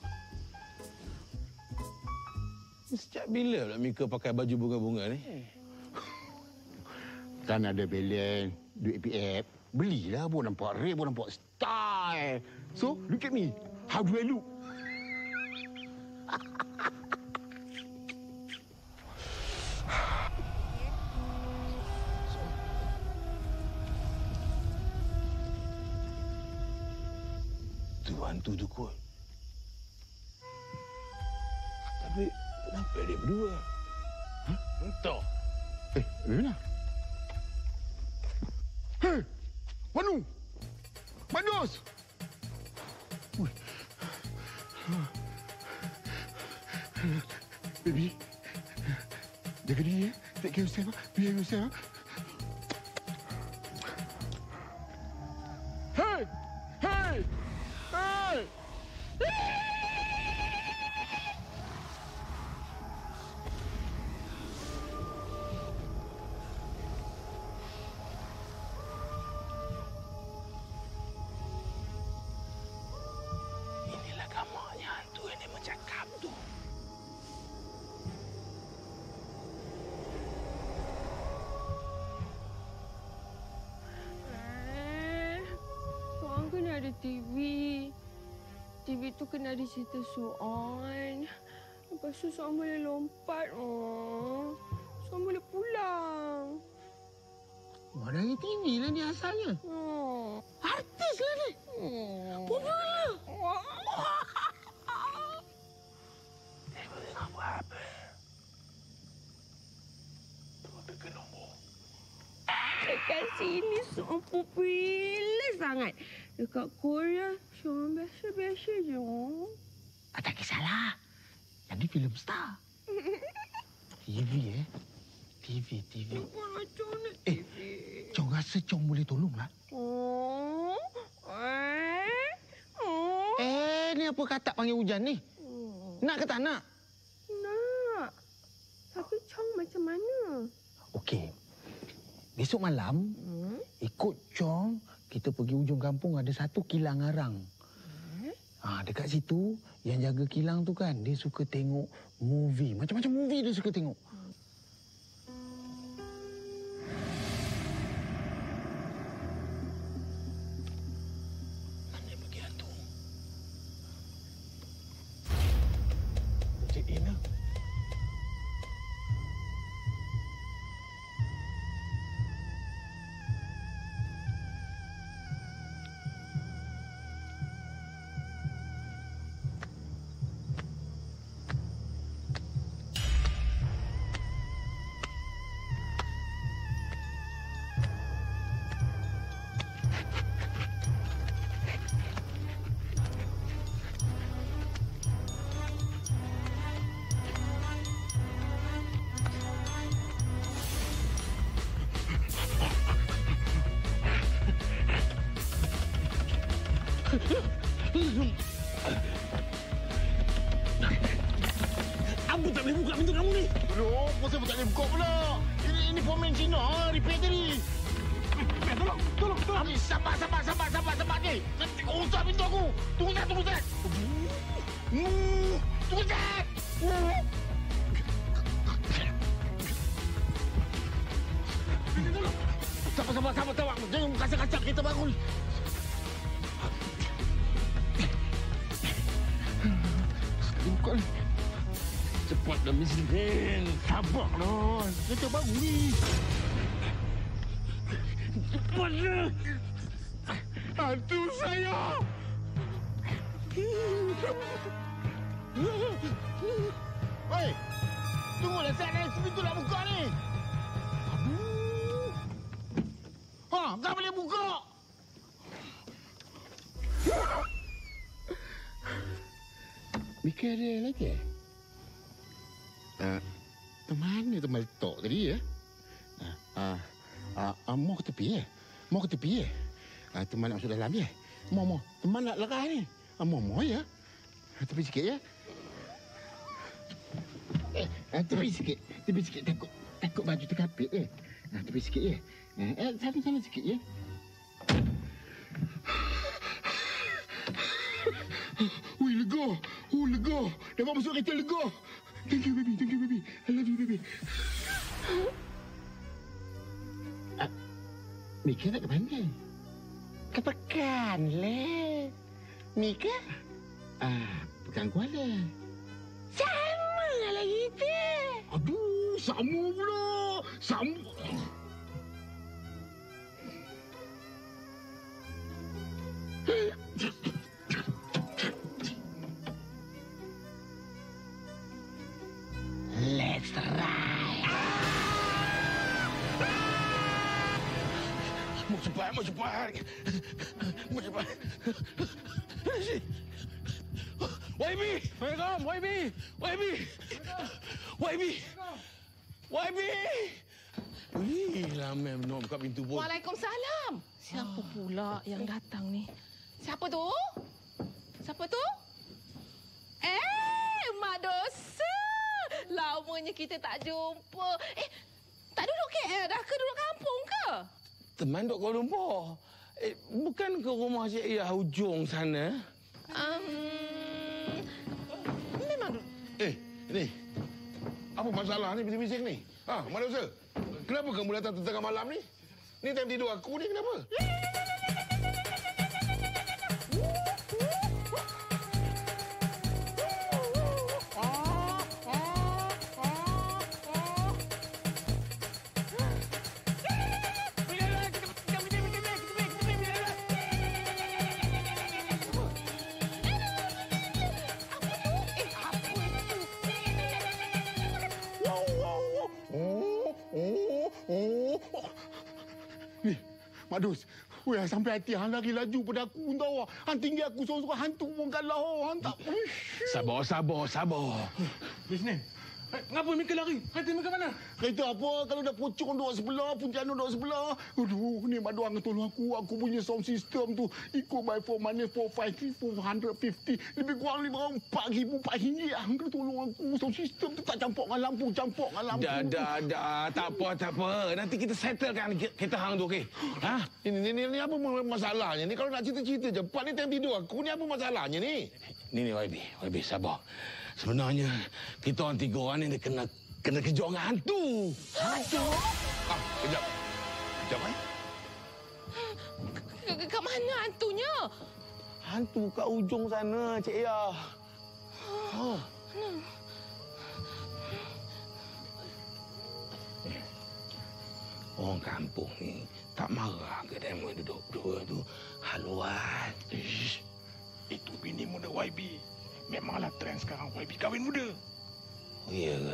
Sejak bila pula Mika pakai baju bunga-bunga ni? Kan ada balance, duit A P F. Belilah, buat nampak rare, buat nampak style. So, look at me. How do I look? Hantu tu kot. Tapi kenapa dia berdua? Hah? Entah. Eh, mana? Hei! Wanu! Mandos! Ui. Baby, jaga diri ya. Take care of yourself. Behave yourself. Hey! Hey! Hey! Inilah gambarnya hantu yang dia bercakap tu. Eh, Seorang kena ada T V. T V tu kena ada cerita on. Lepas tu seorang boleh lompat. Oh. Seorang boleh pulang. Mana ni T V lah ni asalnya. Oh. Artis lah ni. Oh. Popular. Dia boleh apa-apa. Tu ke nombor. Dekat sini seorang popular sangat. Dekat Korea, seorang biasa-biasa je. Ah, tak kisahlah. Yang ni filem star. T V eh. T V, T V. Macam nak T V? Eh, Chong rasa Chong boleh tolong lah. Oh. Eh. Oh. Eh, ni apa katak panggil hujan ni? Oh. Nak ke tak nak? Nak. Tapi Chong macam mana? Okey. Besok malam, hmm? ikut Chong, kita pergi ujung kampung ada satu kilang arang. Hmm? Ha, dekat situ, yang jaga kilang tu kan, dia suka tengok movie. Macam-macam movie dia suka tengok. Mana pergi hantu? Cik Ina. Apa tak boleh buka pintu kamu ni? Loh, kenapa tak boleh buka pula? Ini ini foreman Cina, repair tadi. Eh, tolong, tolong, tolong. Abi, sabar, sabar, sabar, sabar, sabar ni. Nanti kau rusak pintu aku. Tunggu tak, tunggu tak. Hmm, tunggu tak. Uh. Tolong. Sabar, sabar, sabar, sabar. Jangan kacak-kacak kita bangun. Sekali buka ni. Cepatlah, Miss Lin. Sabarlah. Kita bangun ni. Cepatlah. Hantu saya. Hei, tunggulah saya naik pintu nak buka ni. Aduh. Ha, tak boleh buka. Mikir dia lagi eh? Uh, mana teman letak tadi ya? Uh, uh, uh, uh, mau ke tepi ya? Mau ke tepi ya? Uh, teman nak masuk dalam ya? Mau, mau. Teman nak lerah ni. Uh, mau, mau ya? Uh, tepi sikit ya? Eh, uh, tepi sikit. Tepi sikit. Takut takut baju terkapit ya? Uh, tepi sikit ya? Uh, eh, sana-sana sikit ya? Ui, lega. Oh, lega. Dapat masuk kereta lega. Thank you, baby. Thank you, baby. I love you, baby. Uh, Mika nak ke mana? Ke pekan, le. Mika? Ah, pekan Kuala. Sama lah kita. Aduh, sama pula. Sama. Let's ride. Mau cepat, mau cepat. Mau cepat. Y B! Assalamualaikum, Y B! Y B! Y B! Y B! Ih, lama nak buka pintu pun. Waalaikumsalam. Siapa pula yang datang ni? Siapa tu? Siapa tu? Eh, Mak Dosa. Lamanya kita tak jumpa. Eh, tak duduk K L dah ke duduk kampung ke? Teman duduk Kuala Lumpur. Eh, bukan ke rumah Cik Iyah hujung sana? Um, memang duduk. Eh, ini. Apa masalah ni bising-bising ni? Ha, Mak Dosa. Kenapa kamu datang tengah malam ni? Ni time tidur aku ni, kenapa? Ni, Mak Dos. Weh, sampai hati hang lari laju pada aku tahu. Hang tinggi aku seorang-seorang hantu pun kalah. Hang tak. Sabar, sabar, sabar. Bisnes. Ngapa Mika lari? Kereta Mika mana? Kereta apa? Kalau dah pocong duduk sebelah, Puncano duduk sebelah. Aduh, ni Mak Doang tolong aku. Aku punya sound system tu ikut by four mana four five three four fifty. Lebih kurang lebih kurang empat ribu empat ringgit. Hang kena tolong aku. Sound system tu tak campur dengan lampu, campur dengan lampu. Dah, dah, dah. Tak apa, tak apa. Nanti kita settlekan kereta hang tu, okey? Ha? Ini, ini, ini, ini apa masalahnya ni? Kalau nak cerita-cerita cepat ni time tidur aku ni apa masalahnya ni? Ni, ni Y B. Y B, sabar. Sebenarnya, kita orang tiga orang ni dia kena kena kejar dengan hantu. Hantu? Ah, kejap. Kejap, eh? Kat mana hantunya? Hantu kat ujung sana, Cik Iyah. Ha. Eh, orang kampung ni tak marah ke demo duduk dua tu haluan. Ish, itu bini muda Y B. Memanglah trend sekarang Y B kahwin muda. Oh, iya ke?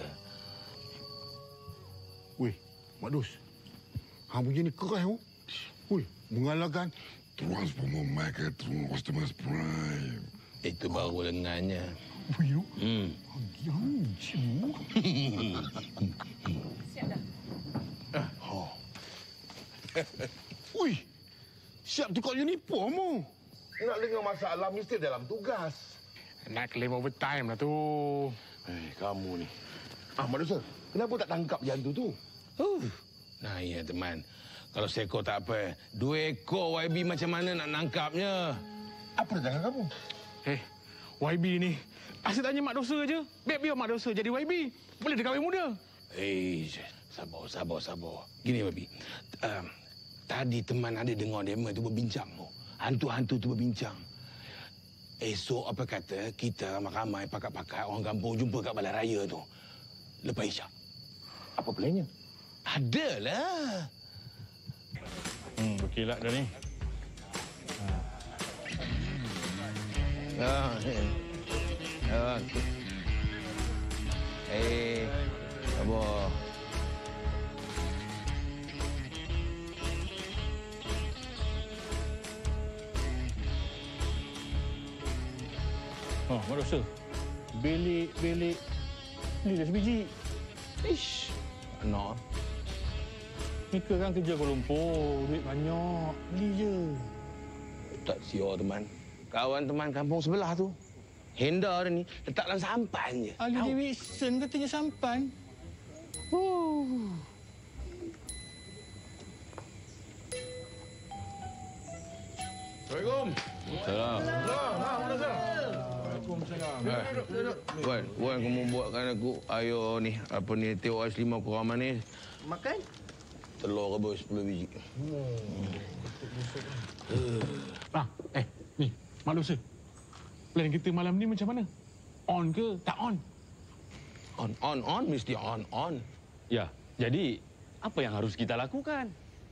Weh, Mak Dos. Hang punya ni keras, oh. Weh, mengalahkan Transformer Mega Optimus Prime. Itu baru lengannya. Weh, oh. Hmm. Yang cium. Siap dah. Ah, oh. Weh, siap tukar uniform, oh. Nak dengar masalah mesti dalam tugas. Nak claim overtime lah tu. Eh, kamu ni. Ah, manusia, kenapa tak tangkap jantu tu? Uh. Nah, ya teman. Kalau seekor tak apa. Dua ekor Y B macam mana nak nangkapnya? Apa jangan kamu? Eh, Y B ni. Asyik tanya mak dosa je. Biar-biar mak dosa jadi Y B. Boleh dia kahwin muda. Eh, sabar, sabar, sabar. Gini, Y B. Uh, tadi teman ada dengar demo tu berbincang tu. Hantu-hantu tu berbincang. Esok apa kata kita ramai-ramai pakat-pakat orang kampung jumpa kat balai raya tu. Lepas isyak. Apa plannya? Adalah. Hmm, berkilat dah ni. Ah, eh. Ah. Eh, sabar. Oh, mak dosa. Belik-belik. Beli dah sebiji. Ish. Mana? Mika kan kerja Kuala Lumpur. Duit banyak. Beli je. Tak siar teman. Kawan teman kampung sebelah tu. Henda dia ni letak dalam sampan je. Ali Davidson katanya sampan. Oh. Assalamualaikum. Salam. Eh, Wan, Wan kamu buatkan aku ayo ni, apa ni, teh ais lima kurang manis. Makan? Telur rebus sepuluh biji. Ah, eh, ni, mak dosa. Plan kita malam ni macam mana? On ke tak on? On, on, on, mesti on, on. Ya, jadi apa yang harus kita lakukan?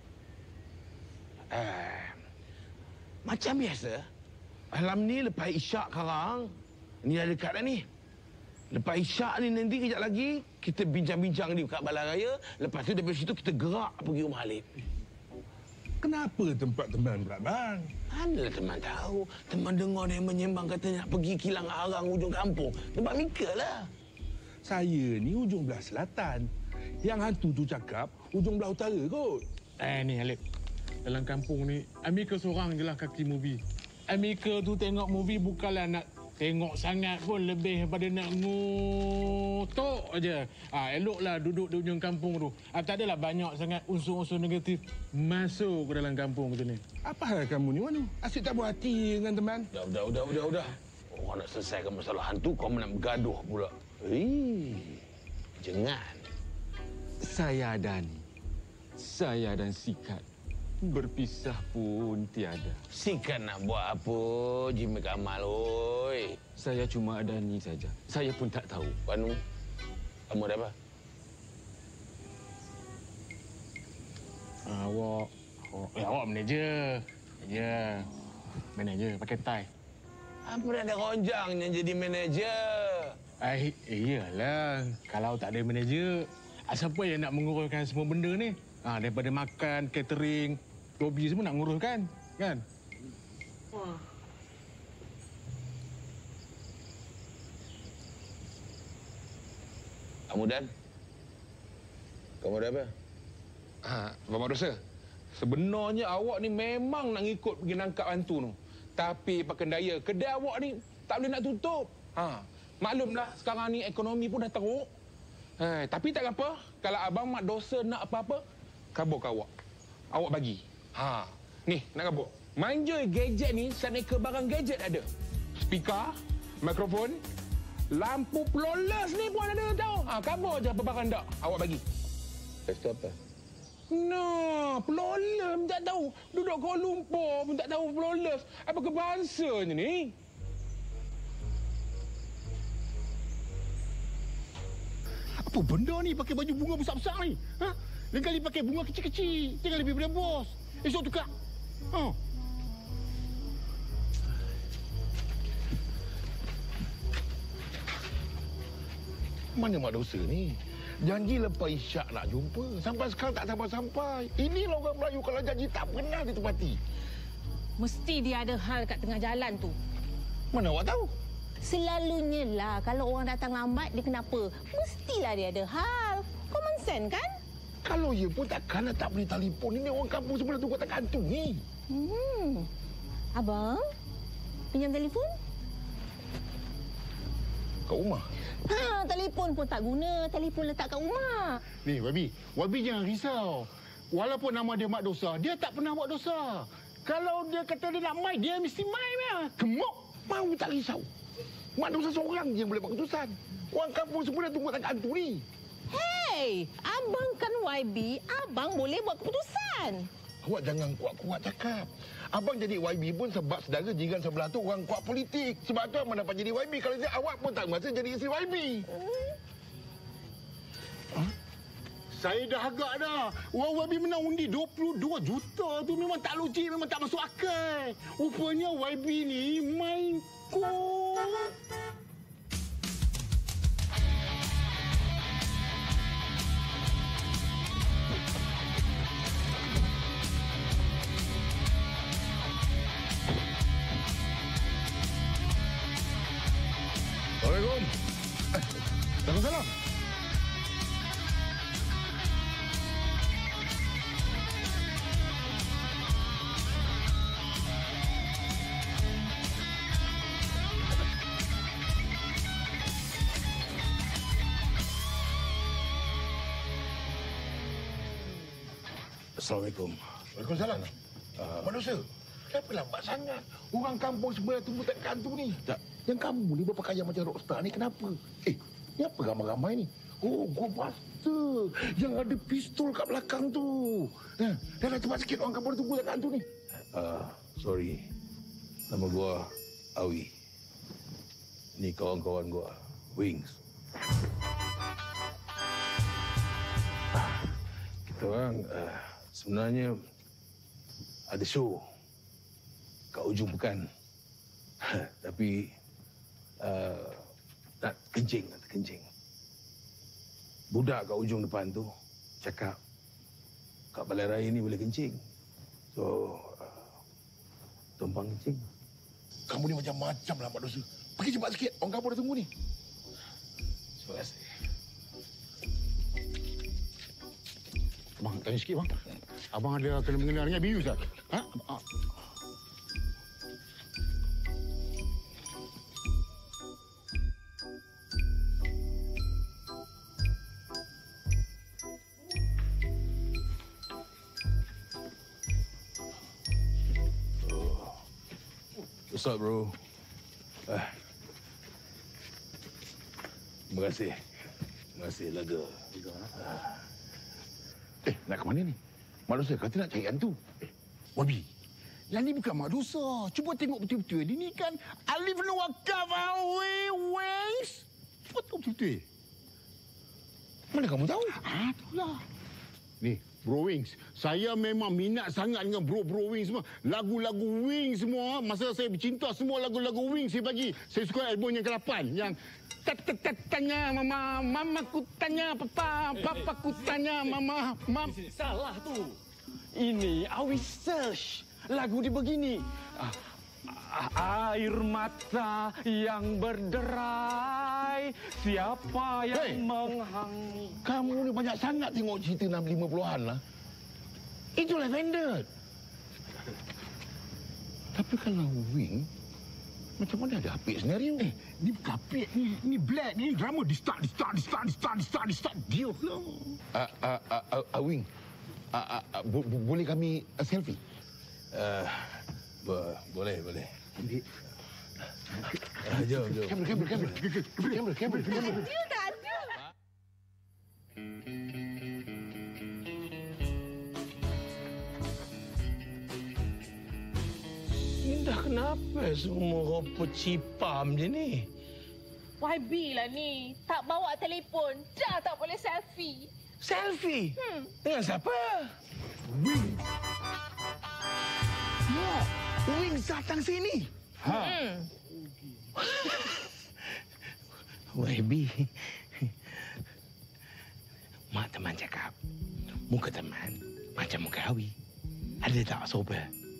Eh, macam biasa, malam ni lepas isyak sekarang, ni dah dekat dah ni. Lepas isyak ni nanti kejap lagi, kita bincang-bincang di kat balai raya. Lepas tu daripada situ kita gerak pergi rumah Halid. Kenapa tempat teman pula, bang? Manalah teman tahu. Teman dengar dia menyembang kata nak pergi kilang arang ujung kampung. Tempat Mika lah. Saya ni ujung belah selatan. Yang hantu tu cakap ujung belah utara kot. Eh, ni Halid. Dalam kampung ni, Amika seorang je lah kaki movie. Amika tu tengok movie bukanlah nak tengok sangat pun, lebih daripada nak ngotok aja. Ah, eloklah duduk di ujung kampung tu. Ah, tak adalah banyak sangat unsur-unsur negatif masuk ke dalam kampung macam ni. Apa hal kamu ni, Wanu? Asyik tak buat hati dengan teman. Dah, dah, dah, dah, dah. Orang nak selesaikan masalah hantu, kau nak bergaduh pula. Hei, jangan. Saya dan saya dan Sikat berpisah pun tiada. Sikat nak buat apa, Jimmy Kamal, oi? Saya cuma ada ni saja. Saya pun tak tahu. Wanu, kamu ada apa? Ah, awak, awak, eh, awak manager. Ya, manager pakai tie. Apa nak ada ronjang yang jadi manager? Eh, iyalah. Kalau tak ada manager, siapa yang nak menguruskan semua benda ni? Ah, daripada makan, catering, lobby semua nak nguruskan, kan? Wah. Kamu Dan? Kamu ada apa? Ha, Bapak Dosa. Sebenarnya awak ni memang nak ngikut pergi nangkap hantu tu. Tapi pakai daya, kedai awak ni tak boleh nak tutup. Ha, maklumlah sekarang ni ekonomi pun dah teruk. Ha, tapi tak apa, kalau abang Mak Dosa nak apa-apa, kabur ke awak. Awak bagi. Ha, ni nak kabur. Manja gadget ni, saneka barang gadget ada. Speaker, mikrofon, lampu flawless ni pun ada tau. Ha, kabur je apa barang dak. Awak bagi. Lepas tu apa? Nah, flawless tak tahu. Duduk Kuala Lumpur pun tak tahu flawless. Apa kebangsanya ni? Apa benda ni pakai baju bunga besar-besar ni? Ha? Lain kali pakai bunga kecil-kecil. Jangan lebih daripada bos. Esok tukar. Ha. Mana Mak Dosa ni? Janji lepas isyak nak jumpa. Sampai sekarang tak sampai-sampai. Inilah orang Melayu kalau janji tak pernah ditepati. Mesti dia ada hal kat tengah jalan tu. Mana awak tahu? Selalunya lah kalau orang datang lambat dia kenapa? Mestilah dia ada hal. Common sense kan? Kalau ia pun takkanlah tak boleh telefon. Ini orang kampung sebelah tu kau tak gantung ni. Hmm. Abang, pinjam telefon? Kat rumah? Ha, telefon pun tak guna. Telefon letak kat rumah. Ni, Wabi. Wabi jangan risau. Walaupun nama dia Mak Dosa, dia tak pernah buat dosa. Kalau dia kata dia nak mai, dia mesti mai meh. Gemuk. Mau tak risau. Mak Dosa seorang je yang boleh buat keputusan. Orang kampung semua dah tunggu tak hantu ni. Hei, abang kan Y B. Abang boleh buat keputusan. Awak jangan kuat-kuat cakap. Abang jadi Y B pun sebab saudara jiran sebelah tu orang kuat politik. Sebab tu abang dapat jadi Y B. Kalau dia awak pun tak masa jadi isteri Y B. Hmm? Huh? Saya dah agak dah. Orang Y B menang undi dua puluh dua juta tu memang tak logik, memang tak masuk akal. Rupanya Y B ni main kod. Assalamualaikum. Eh, Waalaikumsalam. Assalamualaikum. Waalaikumsalam. Uh, Manusia, kenapa lambat sangat? Orang kampung semua dah tunggu tak kantu ni. Tak. Yang kamu ni berpakaian macam rockstar ni kenapa? Eh, ni apa ramai-ramai ni? Oh, Go Buster. Yang ada pistol kat belakang tu. Eh, dah lah cepat sikit orang kampung dah tunggu tak kantu ni. Uh, sorry. Nama gua Awi. Ni kawan-kawan gua, Wings. Kita orang uh, sebenarnya ada show kat ujung pekan. Tapi uh, nak kencing, nak kencing. Budak kat ujung depan tu cakap kat balai raya ni boleh kencing. So, uh, tumpang kencing. Kamu ni macam-macam lah, Mak Dosa. Pergi cepat sikit, orang kampung dah tunggu ni. Terima kasih. Bang, tanya sikit bang. Abang ada kena mengenal dengan Bius tak? Ha? Ha? What's up, bro? Ah. Terima kasih. Terima kasih, lega. Ah. Eh, nak ke mana ni? Mak Dosa kata nak cari hantu. Eh, Wabi, yang ni bukan Mak Dosa. Cuba tengok betul-betul. Dia ni kan Alif Nawakaf Wings. Cuba tengok betul-betul. Mana kamu tahu? Ah, itulah. Ni, Bro Wings. Saya memang minat sangat dengan Bro-Bro Wings semua. Lagu-lagu Wings semua. Masa saya bercinta, semua lagu-lagu Wings saya bagi. Saya suka album yang ke lapan. Yang tanya mama, mama ku tanya papa, papa ku tanya mama, mam. Salah tu. Ini Awi search. Lagu dia begini. Air mata yang berderai, siapa yang hey, menghangi. Kamu ni banyak sangat tengok cerita enam lima puluhan lah. Itu Lavender. Tapi kalau Wing, macam mana ada apik senario? Eh, ni bukan apik. Ni, ni black. Ni drama. Di start, di start, di start, di start, di start, di start. Dia lah. Uh, uh, uh, uh, uh, Wing, uh, uh, uh, bo- bo- boleh kami uh, selfie? Uh, bo- boleh, boleh. Ambil. Uh, jom, jom. Kamera, kamera, kamera. Kamera, kamera, kamera. Dia tak ada. Indah, kenapa semua rupa cipam je ni? Y B lah ni. Tak bawa telefon. Dah tak boleh selfie. Selfie? Hmm. Dengan siapa? Wing. Ya, Wing datang sini. Ha. Hmm. Y B. Mak teman cakap, muka teman macam muka Awi. Ada tak sopa?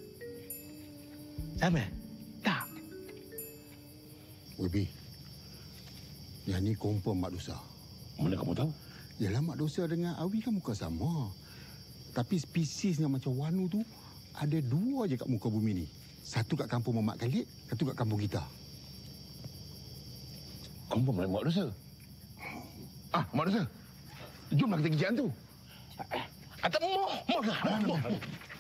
Sama? Tak. Wabi, yang ni confirm Mak Dosa. Mana kamu tahu? Yalah, Mak Dosa dengan Awi kan muka sama. Tapi spesies yang macam Wanu tu ada dua je kat muka bumi ni. Satu kat kampung Mamat Khalid, satu kat kampung kita. Kampung Mak Dosa. Ah, Mak Dosa. Jomlah kita kerjaan tu. Atau mau, mau dah, mau, mau.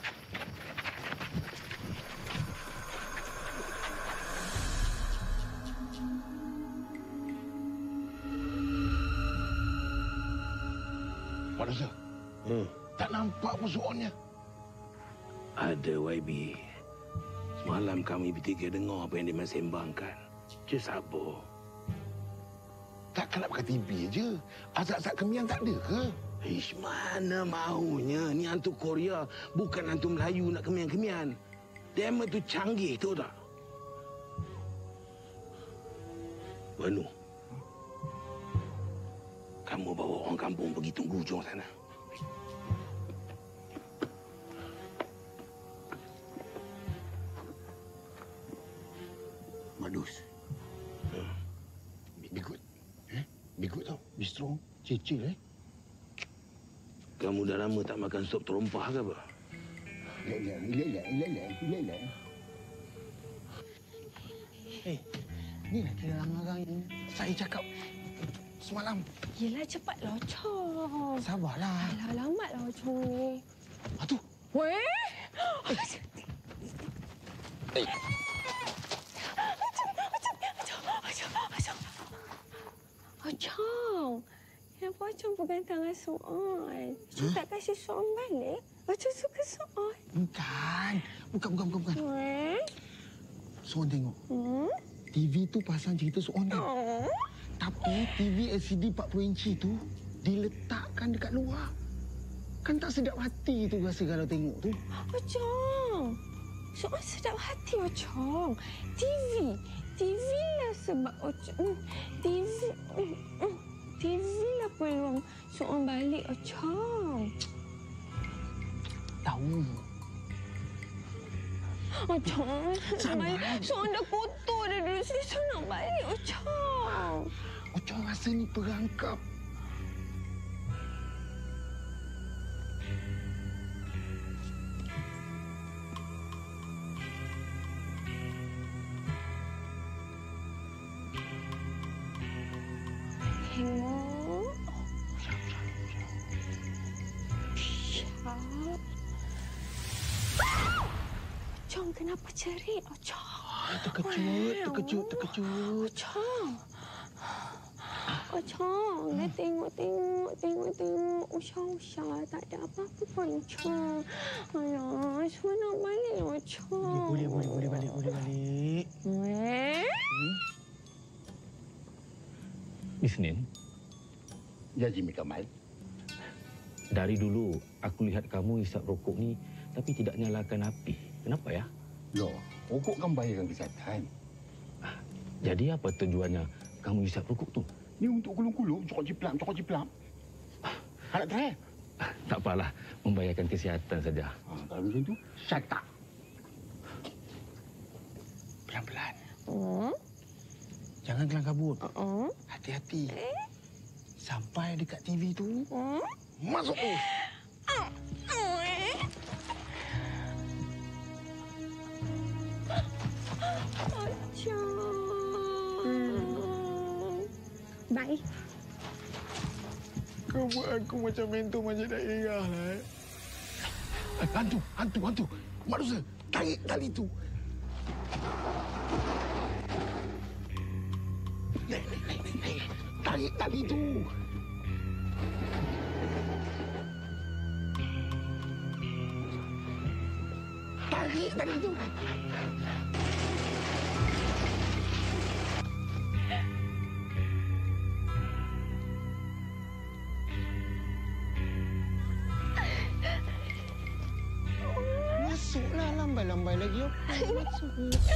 Mak Dosa. Hmm. Tak nampak pun soalnya. Ada, Y B. Semalam kami bertiga dengar apa yang dia sembangkan. Just sabar. Takkan nak pakai T V je. Asap-asap kemian tak ada ke? Ish, mana maunya. Ni hantu Korea. Bukan hantu Melayu nak kemian-kemian. Demo tu canggih, tahu tak? Wanu. Kamu bawa orang kampung pergi tunggu hujung sana. Madus. Hmm. Be good. Eh? Be good tau. Be strong. Cicil eh. Kamu dah lama tak makan sup terompah ke apa? Ilak, ilak, ilak, ilak, ilak, ilak, ilak. Eh, ni lah kira larang yang saya cakap semalam. Yelah, cepatlah, Chong. Sabarlah. Alah, lambatlah, Chong ni. Aduh. Weh! Eh. Ocong, kenapa Ocong pegang tangan Soon? Ocong tak kasih Soon balik? Ocong suka Soon. Bukan. Bukan, bukan, bukan. bukan. Hmm? Soon tengok. Hmm? T V tu pasang cerita Soon kan? Oh. Tapi T V L C D empat puluh inci tu diletakkan dekat luar. Kan tak sedap hati tu rasa kalau tengok tu. Ocong, Soon sedap hati, Ocong. T V. T V lah sebab Ocong. T V. T V lah peluang Soon balik, Ocong. Tahu. Ocong, Soon dah kotor dah dulu. Soon nak balik, Ocong. Ocong rasa ni perangkap. Tengok. Syap. Ocong, kenapa cerit, Ocong? Terkejut, terkejut, terkejut. Ocong. Ocong, dah tengok, tengok, tengok, tengok. Usah, usah. Tak ada apa-apa pun, Ocong. Alah, semua nak balik, Ocong. Boleh, boleh, boleh balik, boleh balik. Weh? Hmm? Isnin, Ya, Jimmy Kamal. dari dulu aku lihat kamu isap rokok ni tapi tidak nyalakan api. Kenapa ya? Loh, rokok kan bahayakan kesihatan. Jadi apa tujuannya kamu isap rokok tu? Ni untuk kulung-kulung, cokok ciplam, cokok ciplam. Nak try? Tak apalah, membahayakan kesihatan saja. Ha, kalau macam tu, shut up. Pelan-pelan. Hmm? Jangan kelang kabut. Uh-uh. Hati-hati. Eh? Sampai dekat T V tu, Hmm? masuk tu. Uh, uh, Ocong. Bye. Kau buat aku macam mentor macam tak ingat lah. Eh. Hantu, hantu, hantu. Mak Dosa, tarik tali tu. Naik, naik, naik, naik, naik. Tarik tali tu. Tarik tali tu. Masuklah lambai-lambai lagi. Masuk.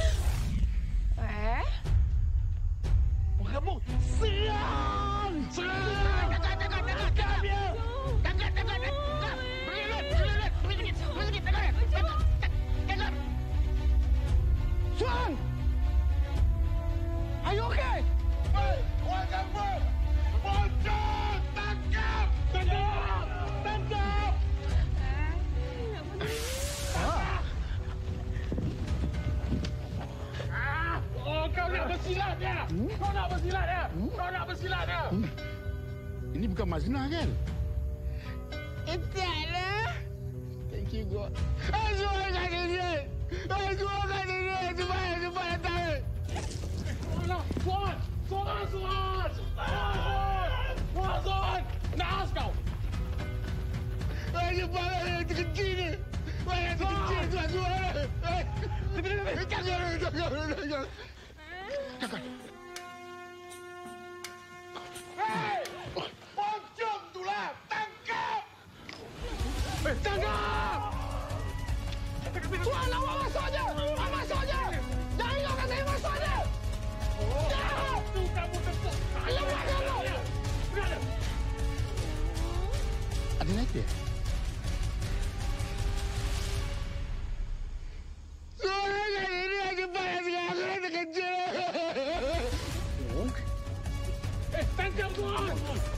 Eh? Kamu serang! Serang! Tangkap, tangkap, tangkap! Tangkap dia! Tangkap, tangkap, tangkap! Bergerak, bergerak! Tunggu sikit, tunggu sikit, tangkap! Tangkap! Tangkap! Suan! Are you okay? Hei, orang kampung! Bocor! Tangkap! Tangkap! Tangkap! taklah. Hmm. Ini bukan Maznah kan? Taklah. Thank you, God. Azul kat dia. Azul kat dia. Cepat, cepat datang. Alah, Fuad. Fuad, Fuad. Fuad, Fuad. Naas kau. Cepat, terkecil ni. Wah, terkecil tu Azul. Jangan, jangan, jangan. Jangan. Hei! Pocong tu lah! Tangkap! Eh, tangkap! Tuan, awak masuk aja! Awak masuk aja! Jangan ingatkan saya masuk aja! Jangan! Tu kamu tepuk! Lepas kamu! Berada! Ada naik dia? Suara ini aja payah sekarang. Aku terkejut. Eh, tangkap tuan!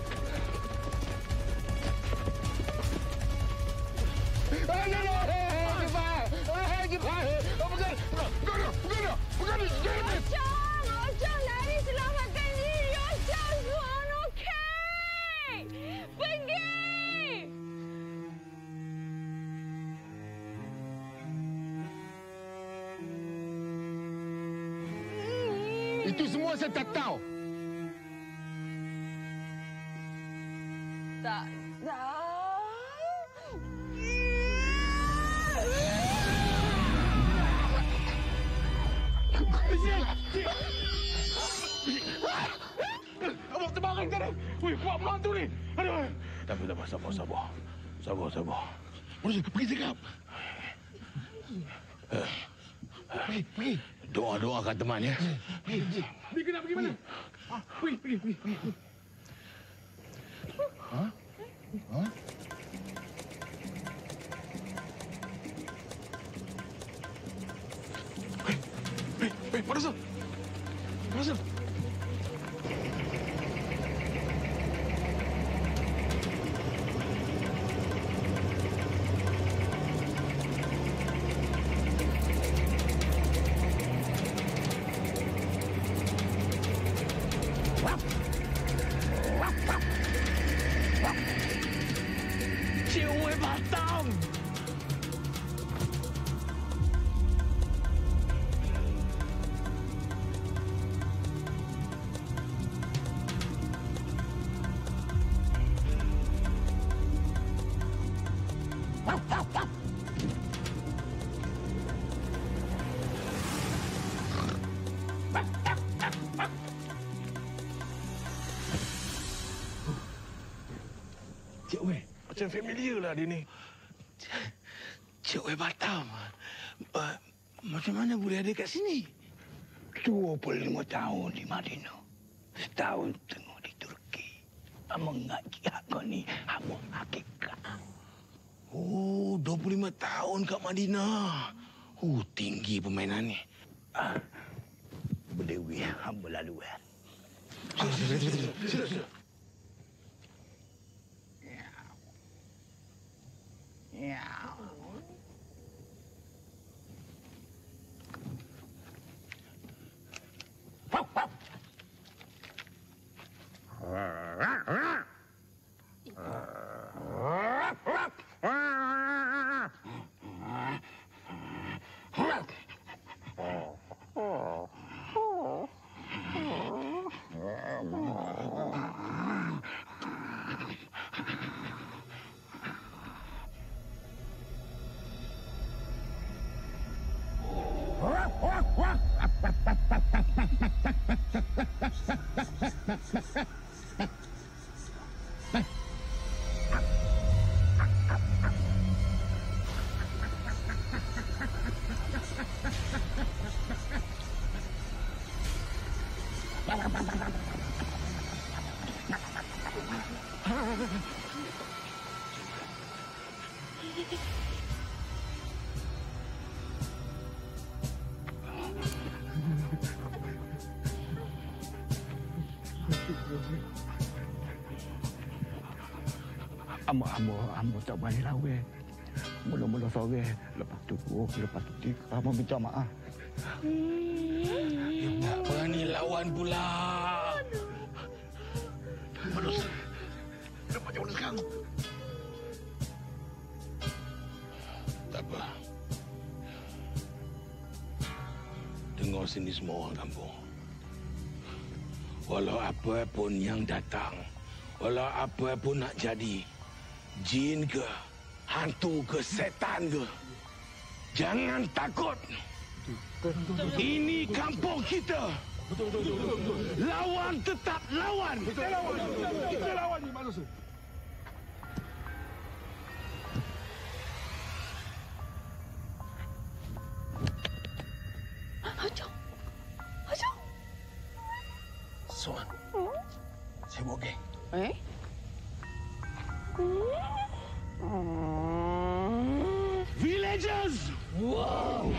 Eh, no, no! Cepat! Eh, cepat! Oh, bukan! Bukan dah! Bukan dah! Bukan dah! Ocong! Ocong, lari selamatkan diri! Ocong, tuan, okey! Pergi! Itu semua saya tak tahu. Tak tahu. Abang terbangan tadi. Weh, kuat menantu ni. Aduh. Tapi tak apa, sabar, sabar. Sabar, sabar. Pergi, pergi cakap. Pergi, pergi. Doa-doa kat teman ya. Pergi, pergi. Pergi nak pergi mana? Pergi, pergi, pergi. Ha? Ha? Hei, hei, hei, pada sah. Pada sah. Cewek Batam! Cik Wei, macam familiar lah dia ni. Cik Wei Batam. Uh, macam mana boleh ada kat sini? dua puluh lima tahun di Madinah. Setahun tengah di Turki. Mengaji aku ni hamba hakikat. Oh, dua puluh lima tahun kat Madinah. Oh, tinggi permainan ni. Ah, berdewi hamba lalu kan. Sila, sila, sila, sila, sila. Ya. Amba, amba, amba tak berani lawan. Mula-mula sore, lepas tu dua, lepas tu tiga, amba minta maaf. Tak berani lawan pula. datang. Tak apa. Dengar sini semua orang kampung. Walau apa pun yang datang, walau apa pun nak jadi, jin ke, hantu ke, setan ke, jangan takut. Ini kampung kita. Betul, betul, betul, betul. Lawan tetap lawan. Kita lawan. Kita lawan ni manusia. Hajong. Hajong. Suan. Saya bawa geng. Eh? Villagers! Wow!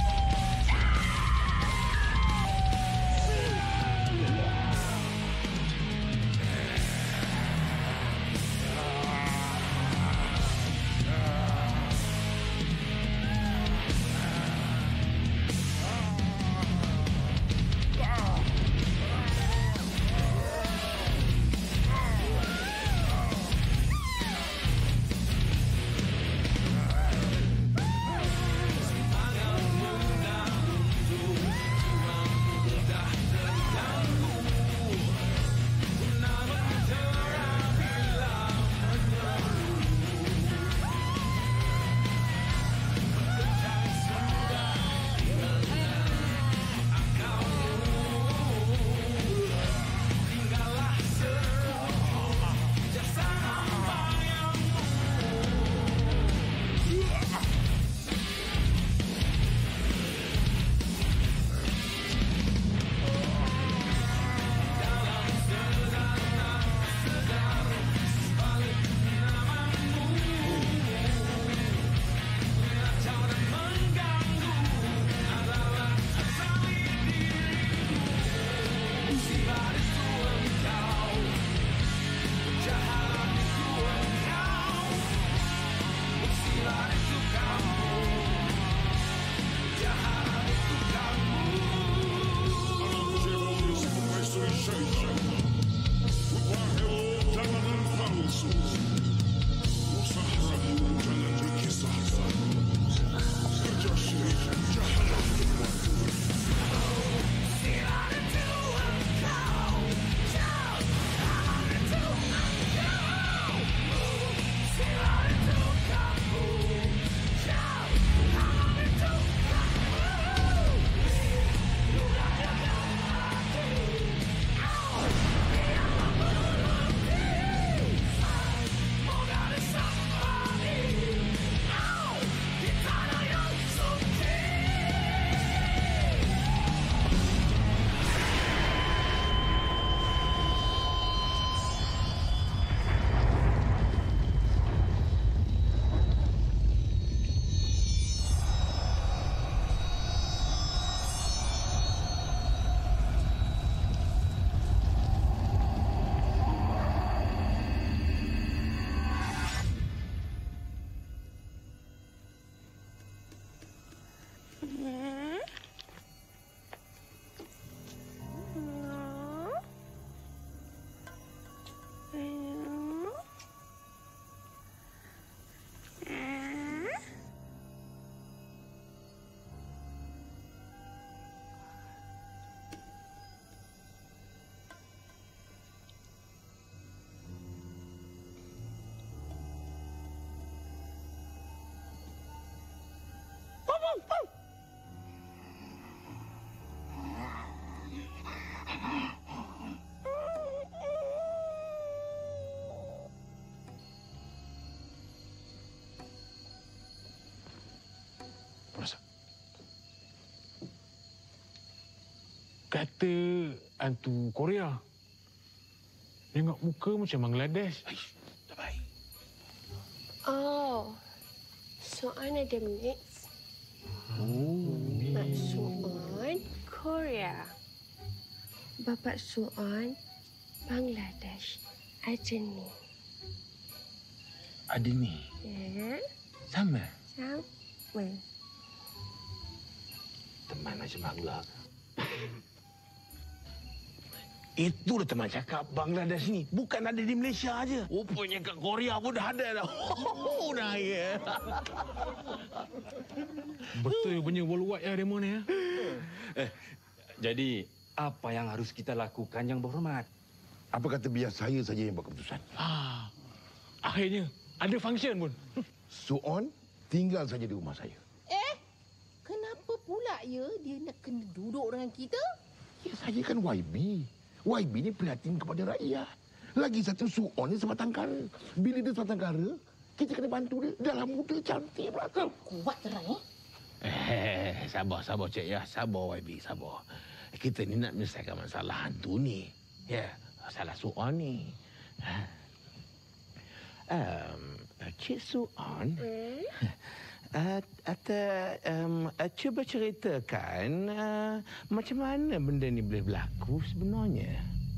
Kata hantu Korea. Tengok muka macam Bangladesh. Oh, Suan ada mix. Oh. Mak Suan Korea. Bapak Suan Bangladesh. Ajeni. Adini. Ya. Sama. Sama. Teman macam Bangla. Itu dah teman cakap Bangladesh ni bukan ada di Malaysia aja. Rupanya kat Korea pun dah ada dah. Oh, dah ya. Betul punya worldwide ya demo ni ya. Eh, jadi apa yang harus kita lakukan yang berhormat? Apa kata biar saya saja yang buat keputusan? Ah, akhirnya ada function pun. Suon tinggal saja di rumah saya. Eh, kenapa pula ya dia nak kena duduk dengan kita? Ya, saya kan Y B. Y B ni prihatin kepada rakyat. Lagi satu Suon ni sebatang kara. Bila dia sebatang kara, kita kena bantu dia. Dalam muda cantik pula. Kuat terang eh. Eh, sabar, sabar cik ya. Sabar Y B, sabar. Kita ni nak menyelesaikan masalah hantu ni. Ya, masalah Suon ni. Um, Cik Suon, hmm? uh, atau, um, uh, cuba ceritakan uh, macam mana benda ni boleh berlaku sebenarnya.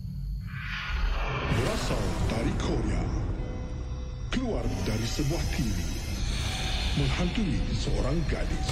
Berasal dari Korea, keluar dari sebuah T V, menghantui seorang gadis.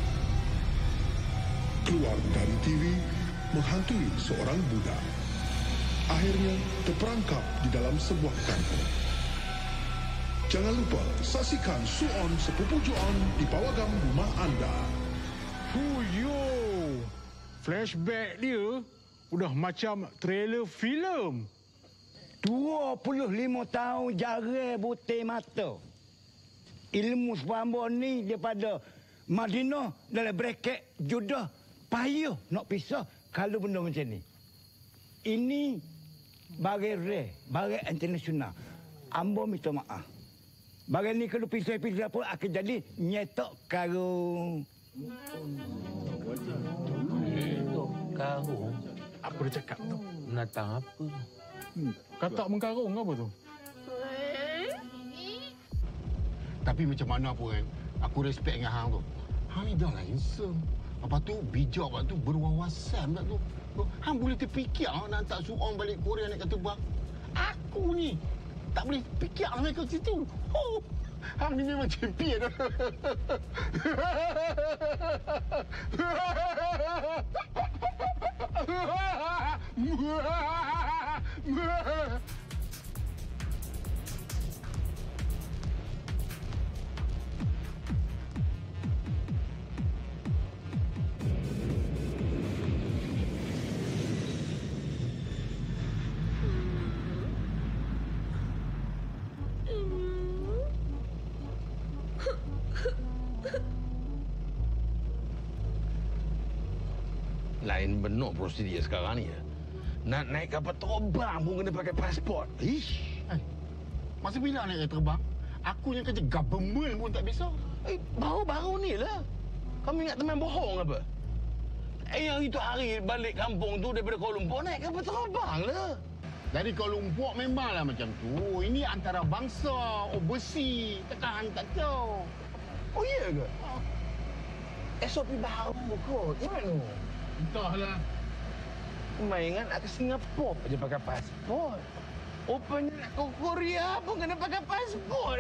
Keluar dari T V, menghantui seorang budak. Akhirnya terperangkap di dalam sebuah kampung. Jangan lupa saksikan Suon Sepupu Juon di pawagam rumah anda. Fuyo, flashback dia udah macam trailer filem. dua puluh lima tahun jari butir mata. Ilmu sepambon ni daripada Madinah dalam bracket judah payah nak pisah kalau benda macam ni. Ini bagai rare, bagai internasional. Ambo minta maaf. Bagai ni kalau pisah-pisah pun akan jadi nyetok karung. Nyetok karung? Apa dia cakap tu? Natang apa? Hmm. Katak mengkarung ke apa tu? Tapi macam mana pun kan, aku respect dengan hang tu. Hang ni dah lah handsome. Lepas tu bijak, lepas tu berwawasan pula tu. Hang boleh terfikir nak hantar Suon balik Korea naik kata bang. Aku ni tak boleh fikir lah mereka situ. Oh, hang ni memang champion. Lain benar prosedur sekarang ni ya. Nak naik kapal terbang pun kena pakai pasport. Ish. Eh, masa bila naik terbang? Aku yang kerja government pun tak bisa. Eh, baru-baru ni lah. Kamu ingat teman bohong apa? Eh, yang itu hari balik kampung tu daripada Kuala Lumpur naik kapal terbang lah. Dari Kuala Lumpur memanglah macam tu. Ini antara bangsa, overseas. Takkan tak tahu. Oh, iya ke? S O P baru kot. Gimana? Entahlah. Mainkan nak ke Singapura je pakai pasport. Rupanya nak ke Korea pun kena pakai pasport.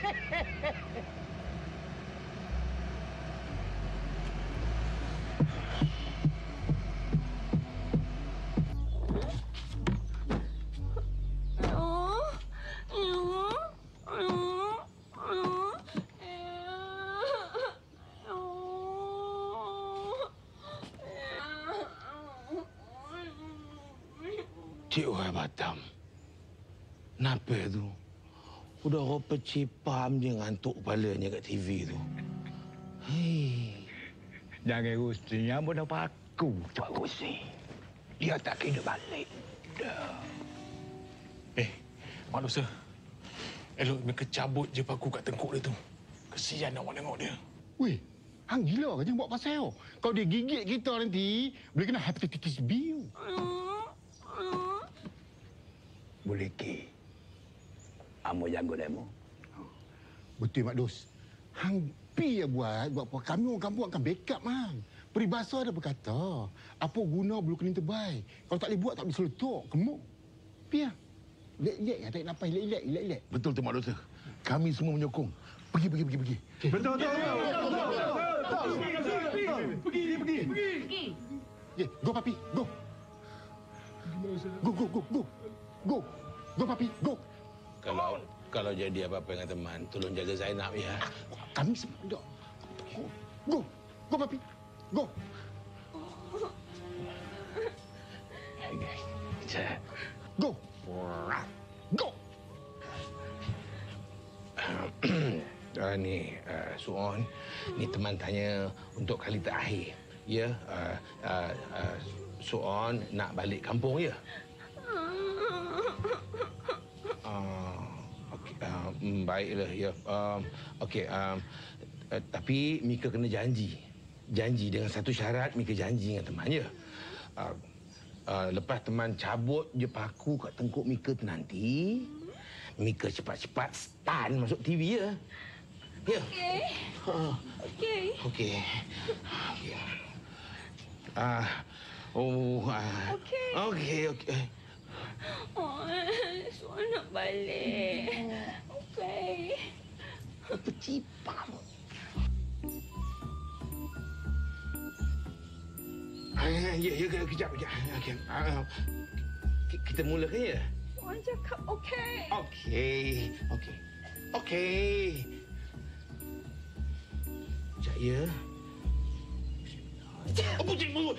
Cik Wai Batam. Kenapa tu? Udah rupa cipam je ngantuk kepalanya kat T V tu. Hei. Jangan rusinya pun dapat aku tak rusi. Dia tak kena balik. Dah. Eh, Mak Dosa. Elok mereka cabut je paku kat tengkuk dia tu. Kesian nak tengok dia. Weh, hang gila ke jangan buat pasal. Kalau dia gigit kita nanti, boleh kena hepatitis B. Boleh ke? Amo jago demo. Betul Mak Dos. Hang pi ya buat, buat apa? Kami orang kampung akan backup mang. Peribahasa ada berkata, apa guna bulu kening tebal? Kalau tak boleh buat tak boleh seletuk, gemuk. Pi ya. Lek-lek ya, tak nafas, lek-lek, lek-lek. Betul tu Mak Dosa. Kami semua menyokong. Pergi, pergi, pergi, pergi. Betul, betul, betul. Pergi, pergi, pergi. Pergi. Ye, go papi, go. Go, go, go, go. Go. Go, papi. Go. Kalau kalau jadi apa-apa dengan teman, tolong jaga Zainab ya. Kami semua. Go. Go. Go, papi. Go. Go. Go. Uh, ni uh, Suon, ni teman tanya untuk kali terakhir. Ya, uh, uh, uh, Suon nak balik kampung ya. Uh, okay, uh, baiklah ya. Um, Okey, um, uh, tapi Mika kena janji. Janji dengan satu syarat, Mika janji dengan teman ya. Uh, uh, lepas teman cabut je paku kat tengkuk Mika tu nanti, Mika cepat-cepat stun masuk T V ya. Ya. Okey. Okey. Okey. Okey. Ah. Oh. Ah. Okey. Okey, okey. Oh, Suan nak balik. Okey. Apa cipam? Ah, ya, ya, kejap, kejap. Okey. Ah, kita mulakan ya? Suan cakap okey. Okey. Okey. Okey. Sekejap ya. Apa cik?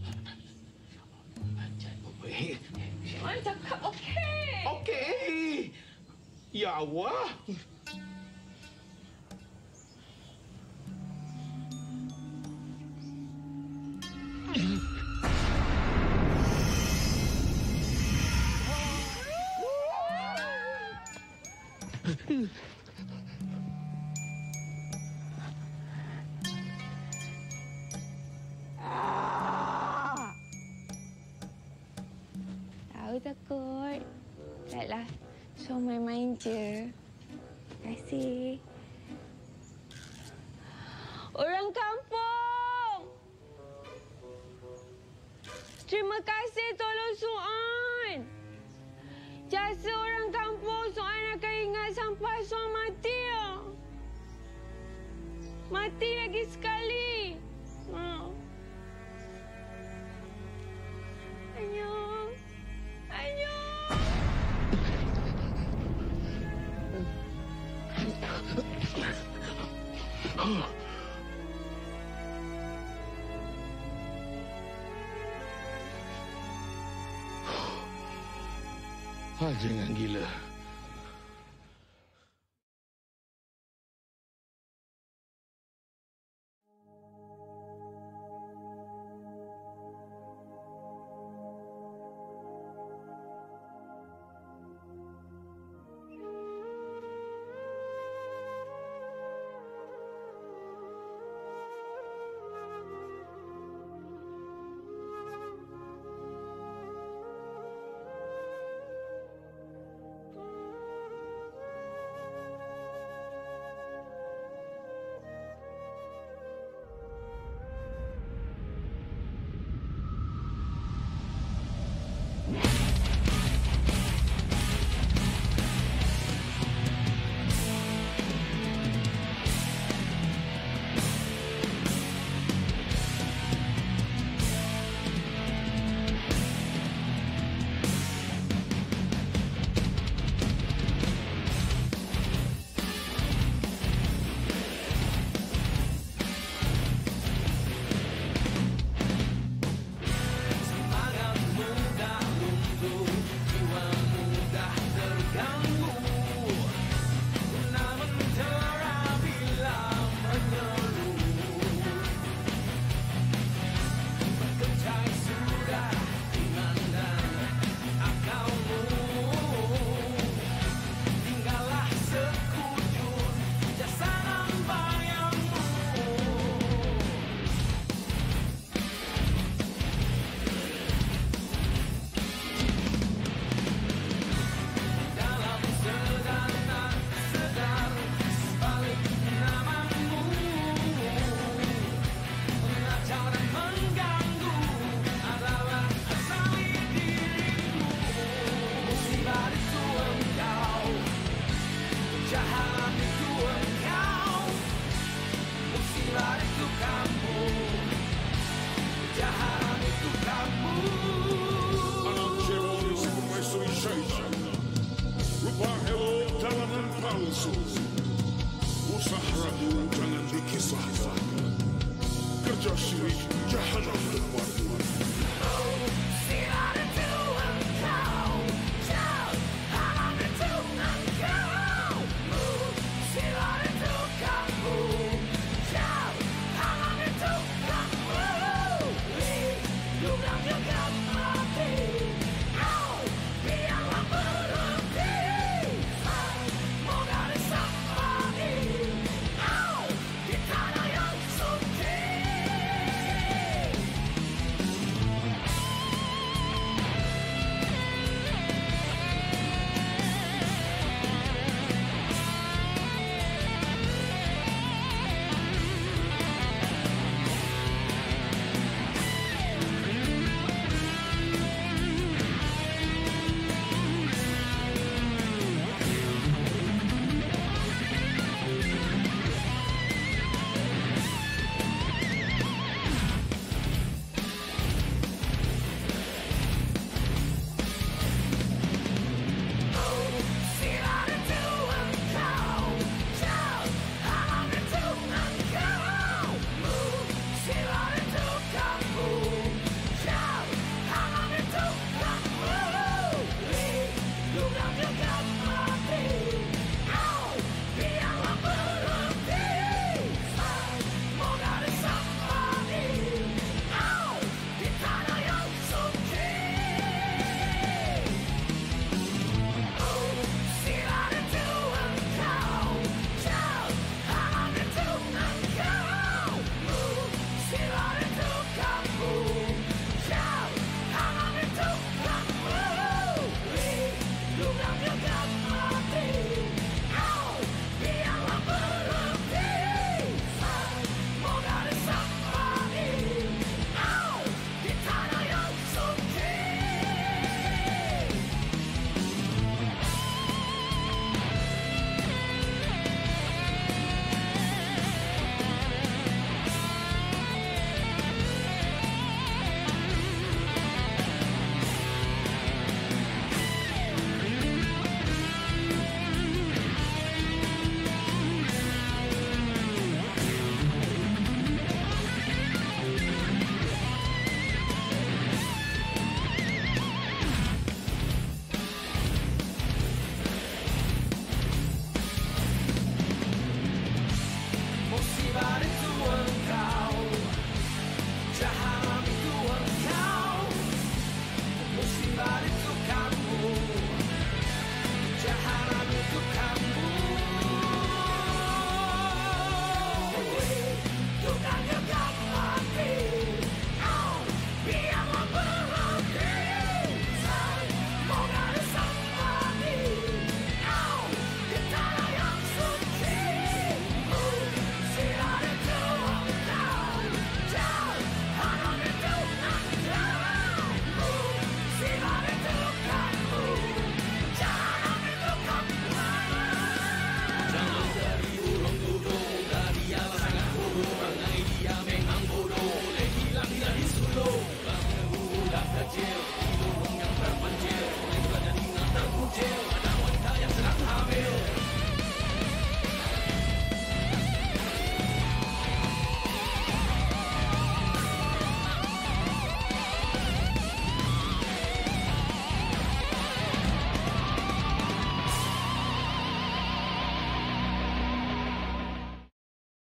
Suan cakap okey. Okey. Ya Allah. Tahu takut. Taklah. So main-main je. Terima kasih. Orang kampung! Terima kasih tolong Suan. Jasa orang kampung Suan akan ingat sampai Suan mati. Mati lagi sekali. Hmm. Anyong. Anyong. Ah, jangan gila. palsu. Usahamu jangan dikisahkan. Kerja syirik jahanam tempatmu.